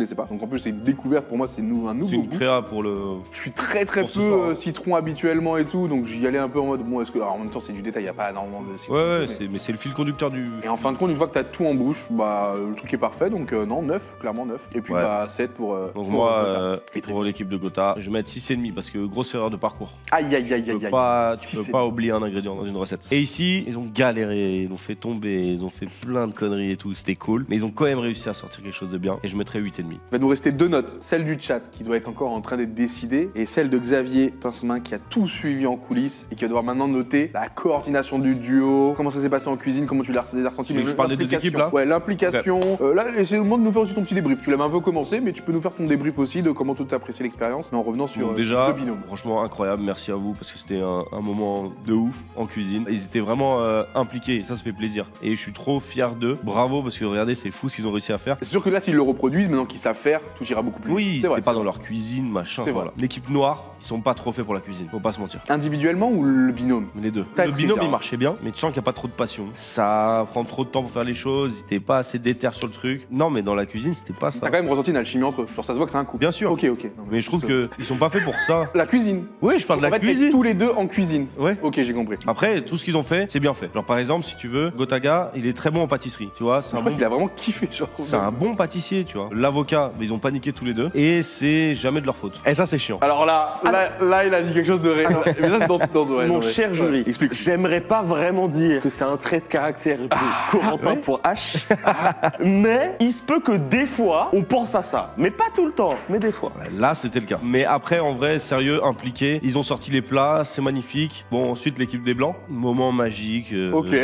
Donc en plus, c'est une découverte pour moi, c'est nou- un C'est nouveau une goût. créa pour le. Je suis très très Pour ce peu soir, hein. euh, citron habituellement et tout, donc j'y allais un peu en mode bon, est-ce que. Alors en même temps, c'est du détail, il n'y a pas énormément de citron. Ouais, ouais, mais- c'est- mais c'est le fil conducteur du. Et en fin de compte, une fois que t'as tout en bouche, bah le truc est parfait, donc euh, non, neuf, clairement neuf. Et puis Ouais. bah sept pour. euh, Donc pour, moi, euh, Gotha. euh, Et très pour l'équipe de Gotha, je vais mettre six virgule cinq parce que grosse erreur de parcours. Aïe aïe aïe Tu aïe peux aïe. pas, Si, tu peux c'est- pas oublier un ingrédient dans une recette. Et ici, ils ont galéré, ils ont fait tomber, ils ont fait plein de conneries et tout, c'était cool. Mais ils ont quand même réussi à sortir quelque chose de bien. Et je mettrais huit virgule cinq. Il va nous rester deux notes, celle du chat qui doit être encore en train d'être décidée et celle de Xavier Pincemain qui a tout suivi en coulisses et qui va devoir maintenant noter la coordination du duo, comment ça s'est passé en cuisine, comment tu l'as l'as ressenti. Mais mais je parle des deux l'implication. équipes, là Ouais, l'implication. Euh, là, essaie de nous faire aussi ton petit débrief. Tu l'avais un peu commencé, mais tu peux nous faire ton débrief aussi de comment tu as apprécié l'expérience, mais en revenant sur Donc euh, déjà, deux binômes. franchement incroyable, merci à vous parce que c'était un, un moment de ouf en cuisine. Ils étaient vraiment euh, impliqués et ça, ça fait plaisir. Et je suis trop fier d'eux. Bravo parce que regardez, c'est fou ce qu'ils ont réussi à faire. C'est sûr que là, s'ils le reproduisent, maintenant qu'ils savent faire, tout ira beaucoup plus vite. Oui, c'est c'était vrai. pas c'est dans vrai. leur cuisine, machin. C'est Voilà. vrai. L'équipe noire, ils sont pas trop faits pour la cuisine, faut pas se mentir. Individuellement ou le binôme? Les deux. T'as Le été binôme, bien. il marchait bien, mais tu sens qu'il n'y a pas trop de passion. Ça prend trop de temps pour faire les choses, ils étaient pas assez déter sur le truc. Non, mais dans la cuisine, c'était pas ça. T'as quand même ressenti une alchimie entre eux. Genre, ça se voit que c'est un couple. Bien sûr. Ok, ok. Non, Mais je trouve juste- qu'ils sont pas faits pour ça. La cuisine. Oui, je parle de En la fait, être cuisine. tous les deux en cuisine. Ouais. Ok, j'ai compris. Après, tout ce qu'ils ont fait, c'est bien fait. Genre, par exemple, si tu veux, Gotaga, il est très bon en pâtisserie. Tu vois, c'est Je un, crois bon... qu'il a vraiment kiffé. Genre, c'est un bon pâtissier, tu vois. L'avocat, ils ont paniqué tous les deux. Et c'est jamais de leur faute. Et ça, c'est chiant. Alors là, là, là, il a dit quelque chose de réel. Mais ça, c'est dans, dans, ouais, Mon non, mais- cher jury, Ouais, explique. j'aimerais pas vraiment dire que c'est un trait de caractère de Corentin pour H, mais il se peut que des fois, on pense à ça. Mais pas tout le temps, mais des fois. Là, c'était le cas. Mais après, en vrai, sérieux, impliqué. Ils ont sorti les plats, c'est magnifique. Bon, ensuite, l'équipe des Blancs. Moment magique. euh, Ok.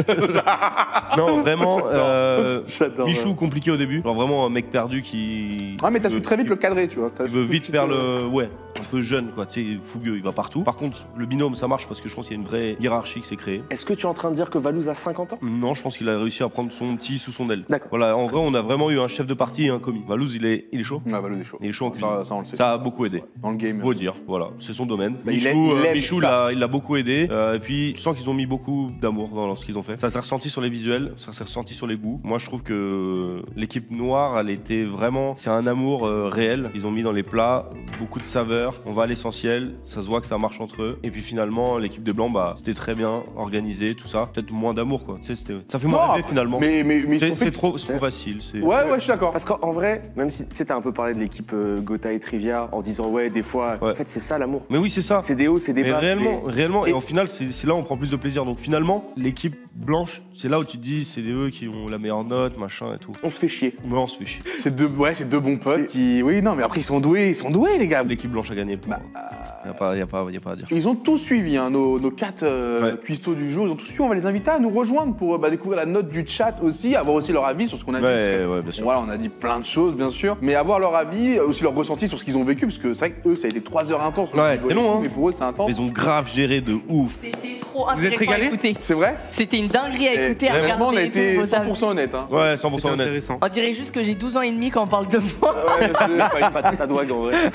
Non, vraiment. euh, J'adore. Michou, compliqué au début. Genre vraiment un mec perdu qui. Ah, mais t'as veut- su très vite le cadrer, tu vois. T'as Il su veut tout de vite suite, faire euh, le. Ouais, un peu jeune, quoi. Tu sais, fougueux, il va partout. Par contre, le binôme, ça marche parce que je pense qu'il y a une vraie hiérarchie qui s'est créée. Est-ce que tu es en train de dire que Valouz a cinquante ans? Non, je pense qu'il a réussi à prendre son petit sous son aile. D'accord. Voilà, en vrai, on a vraiment eu un chef de partie et un commis. Valouz, il est, il est chaud. Ah, bah, le chaud. Il est chaud en cuisine. Ça, ça, on le sait. Ça a beaucoup aidé. Dans le game. Faut dire, voilà, c'est son domaine. Bah, il Michou, aime- il euh, aime Michou, ça. l'a- il l'a beaucoup aidé. Euh, et puis, tu sens qu'ils ont mis beaucoup d'amour dans ce qu'ils ont fait. Ça s'est ressenti sur les visuels, ça s'est ressenti sur les goûts. Moi, je trouve que l'équipe noire, elle était vraiment. C'est un amour euh, réel. Ils ont mis dans les plats beaucoup de saveurs. On va à l'essentiel. Ça se voit que ça marche entre eux. Et puis finalement, l'équipe des Blancs, bah, c'était très bien organisé, tout ça. Peut-être moins d'amour, quoi. Tu sais, c'était- ça fait moins Non, rêver finalement. Mais, mais, mais ils C'est sont c'est fait- trop, c'est trop facile. c'est- Ouais, ouais, je suis d'accord. Parce qu'en vrai, même si tu sais, t'as un peu parlé de l'équipe euh, Gotha et Trivia en disant ouais, des fois, Ouais. en fait, c'est ça l'amour. Mais oui, c'est ça. C'est des hauts, c'est des Mais bas. c'est réellement, des- réellement, et, Et- en final, c'est c'est là où on prend plus de plaisir. Donc finalement, l'équipe blanche, c'est là où tu te dis, c'est eux qui ont la meilleure note, machin et tout. On se fait chier. Mais on se fait chier. C'est deux, ouais, c'est deux bons potes qui. Oui, non, mais après, ils sont doués, ils sont doués, les gars. L'équipe blanche a gagné pour Bah, moi. Y a pas, y a pas, y a pas à dire. Ils ont tous suivi, hein, nos, nos quatre euh, Ouais. cuistots du jour. Ils ont tous suivi. On va les inviter à nous rejoindre pour euh, bah, découvrir la note du chat aussi, avoir aussi leur avis sur ce qu'on a dit. parce que, Ouais, ouais, bien sûr. Voilà, on a dit plein de choses, bien sûr, mais avoir leur avis, aussi leur ressenti sur ce qu'ils ont vécu, parce que c'est vrai que eux, ça a été trois heures intenses. Ouais, c'était long, hein. Mais pour eux, c'est intense. Ils ont grave géré de ouf. C'était trop Vous êtes intéressant à régalés écouter. C'est vrai. C'était une dinguerie à Et écouter, à vraiment, regarder. on a et tout, été vos cent pour cent honnête. Hein. Ouais, cent pour cent C'était honnête. intéressant. On dirait juste que j'ai douze ans et demi quand on parle de moi. Ouais, c'est- Pas, pas de tatouage en vrai.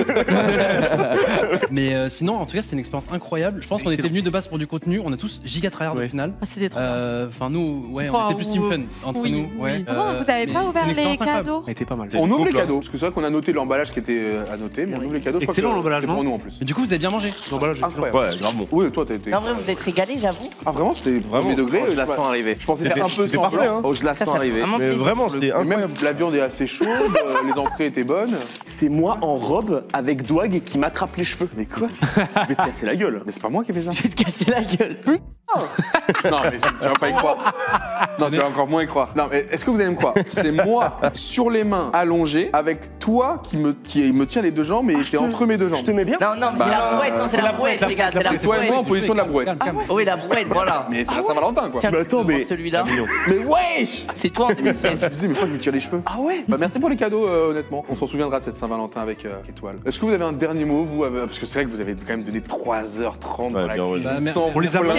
Mais euh, sinon, en tout cas, c'était une expérience incroyable. Je pense qu'on était venus de base pour du contenu. On a tous giga tryhard Ouais. au final. Ah, c'était trop bien. Euh, Enfin, nous, ouais, Oh, on était plus team fun entre oui, nous. Ouais. oui. Par contre, vous avez mais pas c'était ouvert une les expérience incroyable. cadeaux? Ça a été pas mal. On ouvre les couple, hein. cadeaux, parce que c'est vrai qu'on a noté l'emballage qui était euh, à noter, mais on ouvre les cadeaux. Je crois Excellent, que l'emballage, c'est non pour nous en plus. Mais du coup, vous avez bien mangé. L'emballage est excellent. Incroyable. Ouais, grave bon. Oui, toi, t'as été. En vrai, vous êtes régalés, j'avoue. Ah, vraiment, c'était Vraiment. premier degré. Oh, je la euh, sens arriver. Je pensais C'était- faire un peu c'était semblant. parfait, hein. Oh, je la Ça, sens ça fait arriver. vraiment Mais plaisir. vraiment, pour le c'était Et même incroyable. la viande est assez chaude, euh, les entrées étaient bonnes. C'est moi en robe avec Douag qui m'attrape les cheveux. Mais quoi? Je vais te casser la gueule. Mais c'est pas moi qui ai fait ça. Je vais te casser la gueule. Non, mais tu vas pas y croire. Non, tu vas encore moins y croire. Non, mais est-ce que vous allez me croire? C'est moi sur les mains allongé avec toi qui me, qui me tient les deux jambes et j'étais entre mes deux Je jambes. te mets bien. Non, non, mais Bah, c'est la brouette, non, c'est la brouette, les gars, c'est la C'est toi et moi en brouette. position de la brouette. Calme, calme. Oh oui, la brouette, voilà. Mais c'est la Saint-Valentin quoi. Tiens, Mais attends, tu peux mais- prendre celui-là. Mais wesh! C'est toi en deux mille seize. Je me disais, mais je crois que je lui tire les cheveux. Ah ouais. Bah merci pour les cadeaux, euh, honnêtement. On s'en souviendra de cette Saint-Valentin avec euh, Étoile. Est-ce que vous avez un dernier mot, vous, avec- parce que c'est vrai que vous avez quand même donné trois heures trente Ouais, dans la bien, ouais. cuisine Bah, merci. sans On les a vous pas plaindre. passés. C'était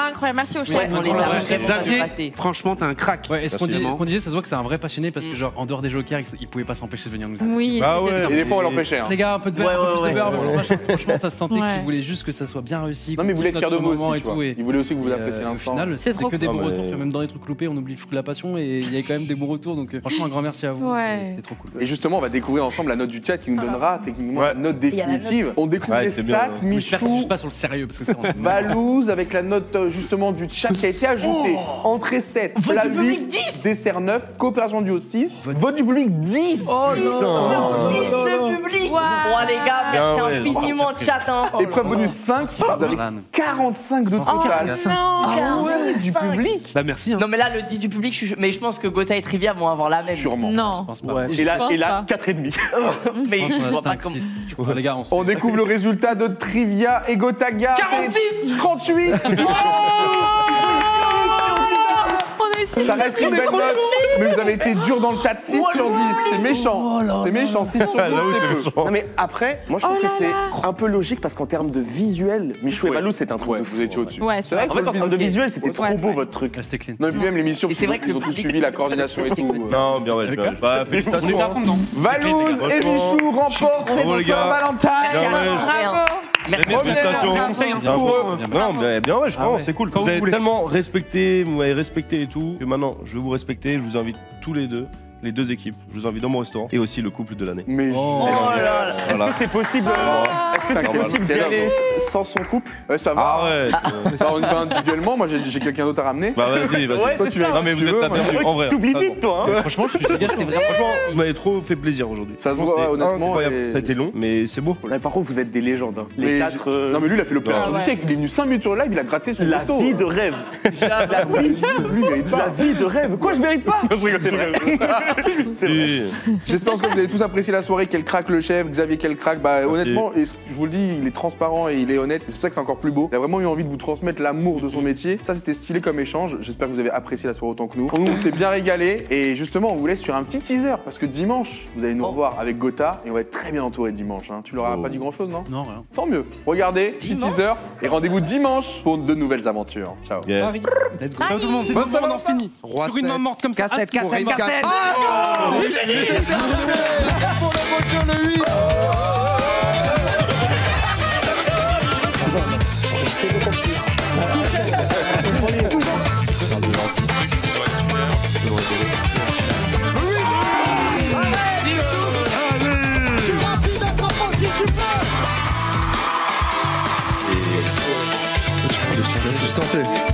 incroyable. Merci au Ouais, chef. on les a Ouais, vraiment Xavier, passés. franchement, t'es un crack. Ouais, et ce qu'on Merci. disait, ce qu'on disait, ça se voit que c'est un vrai passionné parce que, Mm. genre, en dehors des jokers, il, il pouvait pas s'empêcher de venir nous aider. Oui. Ah c'était ouais. dedans. Et des fois, on l'empêchait. hein. Les gars, un peu de beurre, Ouais, un peu ouais, plus ouais. de beurre. mais machin, franchement, ça se sentait Ouais. qu'il voulait juste que ça soit bien réussi. Non, mais il voulait être fier de vous moment aussi, et tu vois. tout. et- Il voulait aussi que vous et, appréciez euh, Au l'instant. final, C'est c'était trop que des cool. bons Ah, mais- retours. Tu vois, même dans les trucs loupés, on oublie foutre la passion et il y avait quand même des bons retours. Donc, euh, franchement, un grand merci à vous. Ouais. C'était trop cool. Et justement, on va découvrir ensemble la note du chat qui nous donnera techniquement Ouais. la note y a la note. définitive. On découvre Ouais, les c'est bien, stats, ouais. Mais j'espère que je Michou, suis pas sur le sérieux parce que c'est vraiment- Valouz, avec la note euh, justement du chat qui a été ajoutée. Entrée sept, Vote plat du public, huit, dix. dessert neuf, coopération duo six, Vote- vote du public dix. Oh dix de public. Wow. Bon les gars, Bien, merci ouais. infiniment de chat. Hein. Épreuve bonus cinq, vous avez Voilà. quarante-cinq de Oh, total. Non. Ah ouais, du public. Bah merci. Hein. Non mais là le dix du public, je suis... mais je pense que Gotha et Trivia vont avoir la même. Sûrement. Non. Je pense pas. Ouais. Et là, pense et là pas. quatre et demi. Mais Je pense je qu'on a vois pas cinq, comment. six. Ouais, les gars, on se- On découvre le résultat de Trivia et Gotaga. quarante-six. trente-huit. On a essayé. Ça reste une belle note, mais vous avez été dur dans le chat. six sur dix, c'est méchant. C'est méchant, six sur Ah, dix, là, oui, c'est c'est peu. méchant. Non mais après, moi je trouve Oh que là c'est là. un peu logique parce qu'en termes de visuel, Michou et Ouais. Valou c'est un truc Ouais, de vous fou. étiez au-dessus. Ouais, C'est vrai En que fait, en le termes de vis- visuel, c'était Ouais, trop ouais. beau votre truc. Ouais, c'était clean. Non, et puis même l'émission, Et c'est vrai ils que le ont tous public- suivi la coordination et tout. euh. Non, bien ouais, bien. Bah, On félicitations. était à fond dedans. Valouz et Michou remportent Bravo, cette les gars. Saint-Valentin. Bien, ouais. Bravo. Merci. Félicitations. Conseil, hein. Bien Pour joué. eux. Non, bien, bien, ouais, je Ah pense, ouais. c'est cool. Quand Vous vous avez voulez. tellement respecté, vous m'avez respecté et tout, que maintenant, je vais vous respecter. Je vous invite tous les deux, les deux équipes. Je vous invite dans mon restaurant et aussi le couple de l'année. Mais Oh. Oh là là. Est-ce Voilà. que c'est possible euh, Est-ce que c'est Normal. possible d'y aller sans son couple euh, ça va. Ah ouais. Bah, on y va individuellement. Moi, j'ai j'ai quelqu'un d'autre à ramener. Bah vas-y, vas-y. Ouais, Toi, c'est tu viens ça. Non mais tu vous êtes veux, la moi. bienvenue, en vrai. T'oublies Ah, vite toi hein. Franchement, je suis Les gars, c'est vraiment. Franchement, vous m'avez trop fait plaisir aujourd'hui. Ça se Franchement, voit, c'était honnêtement, incroyable. et- Ça a été long, mais c'est beau. Ouais, par contre, vous êtes des légendes. hein. Les Mais- quatre. euh, Non, mais lui, il a fait l'opération Ah ouais. du siècle. Il est venu cinq minutes sur le live, il a gratté son La resto. vie de rêve. La vie, Lui, il mérite la pas. vie de rêve. Quoi, je mérite pas C'est vrai. C'est vrai. Si. J'espère que vous avez tous apprécié la soirée. Quel craque le chef, Xavier, quel craque. Bah, honnêtement, et je vous le dis, il est transparent et il est honnête. Et c'est pour ça que c'est encore plus beau. Il a vraiment eu envie de vous transmettre l'amour de son métier. Ça, c'était stylé comme échange. J'espère que vous avez apprécié la soirée autant que nous. Pour nous, on s'est bien régalé. Et justement, on vous laisse sur un petit teaser parce que dimanche, vous allez nous revoir avec Gotha et on va être très bien entouré dimanche. hein. Tu leur as Oh. pas dit grand chose, non? Non, rien. Tant mieux. Regardez, petit teaser et rendez-vous dimanche pour de nouvelles aventures. Ciao. Yes. Let's go. Bye. Ciao tout le monde. Bonne Bonne Saint-Valentin. fini. Roi Sur une sept. main morte comme ça. Casse-tête, Ah, pour casse-tête, Emma. casse-tête. Pour le voiture, le huit. Je suis rapide, attrapant si je suis prêt. Juste tenter.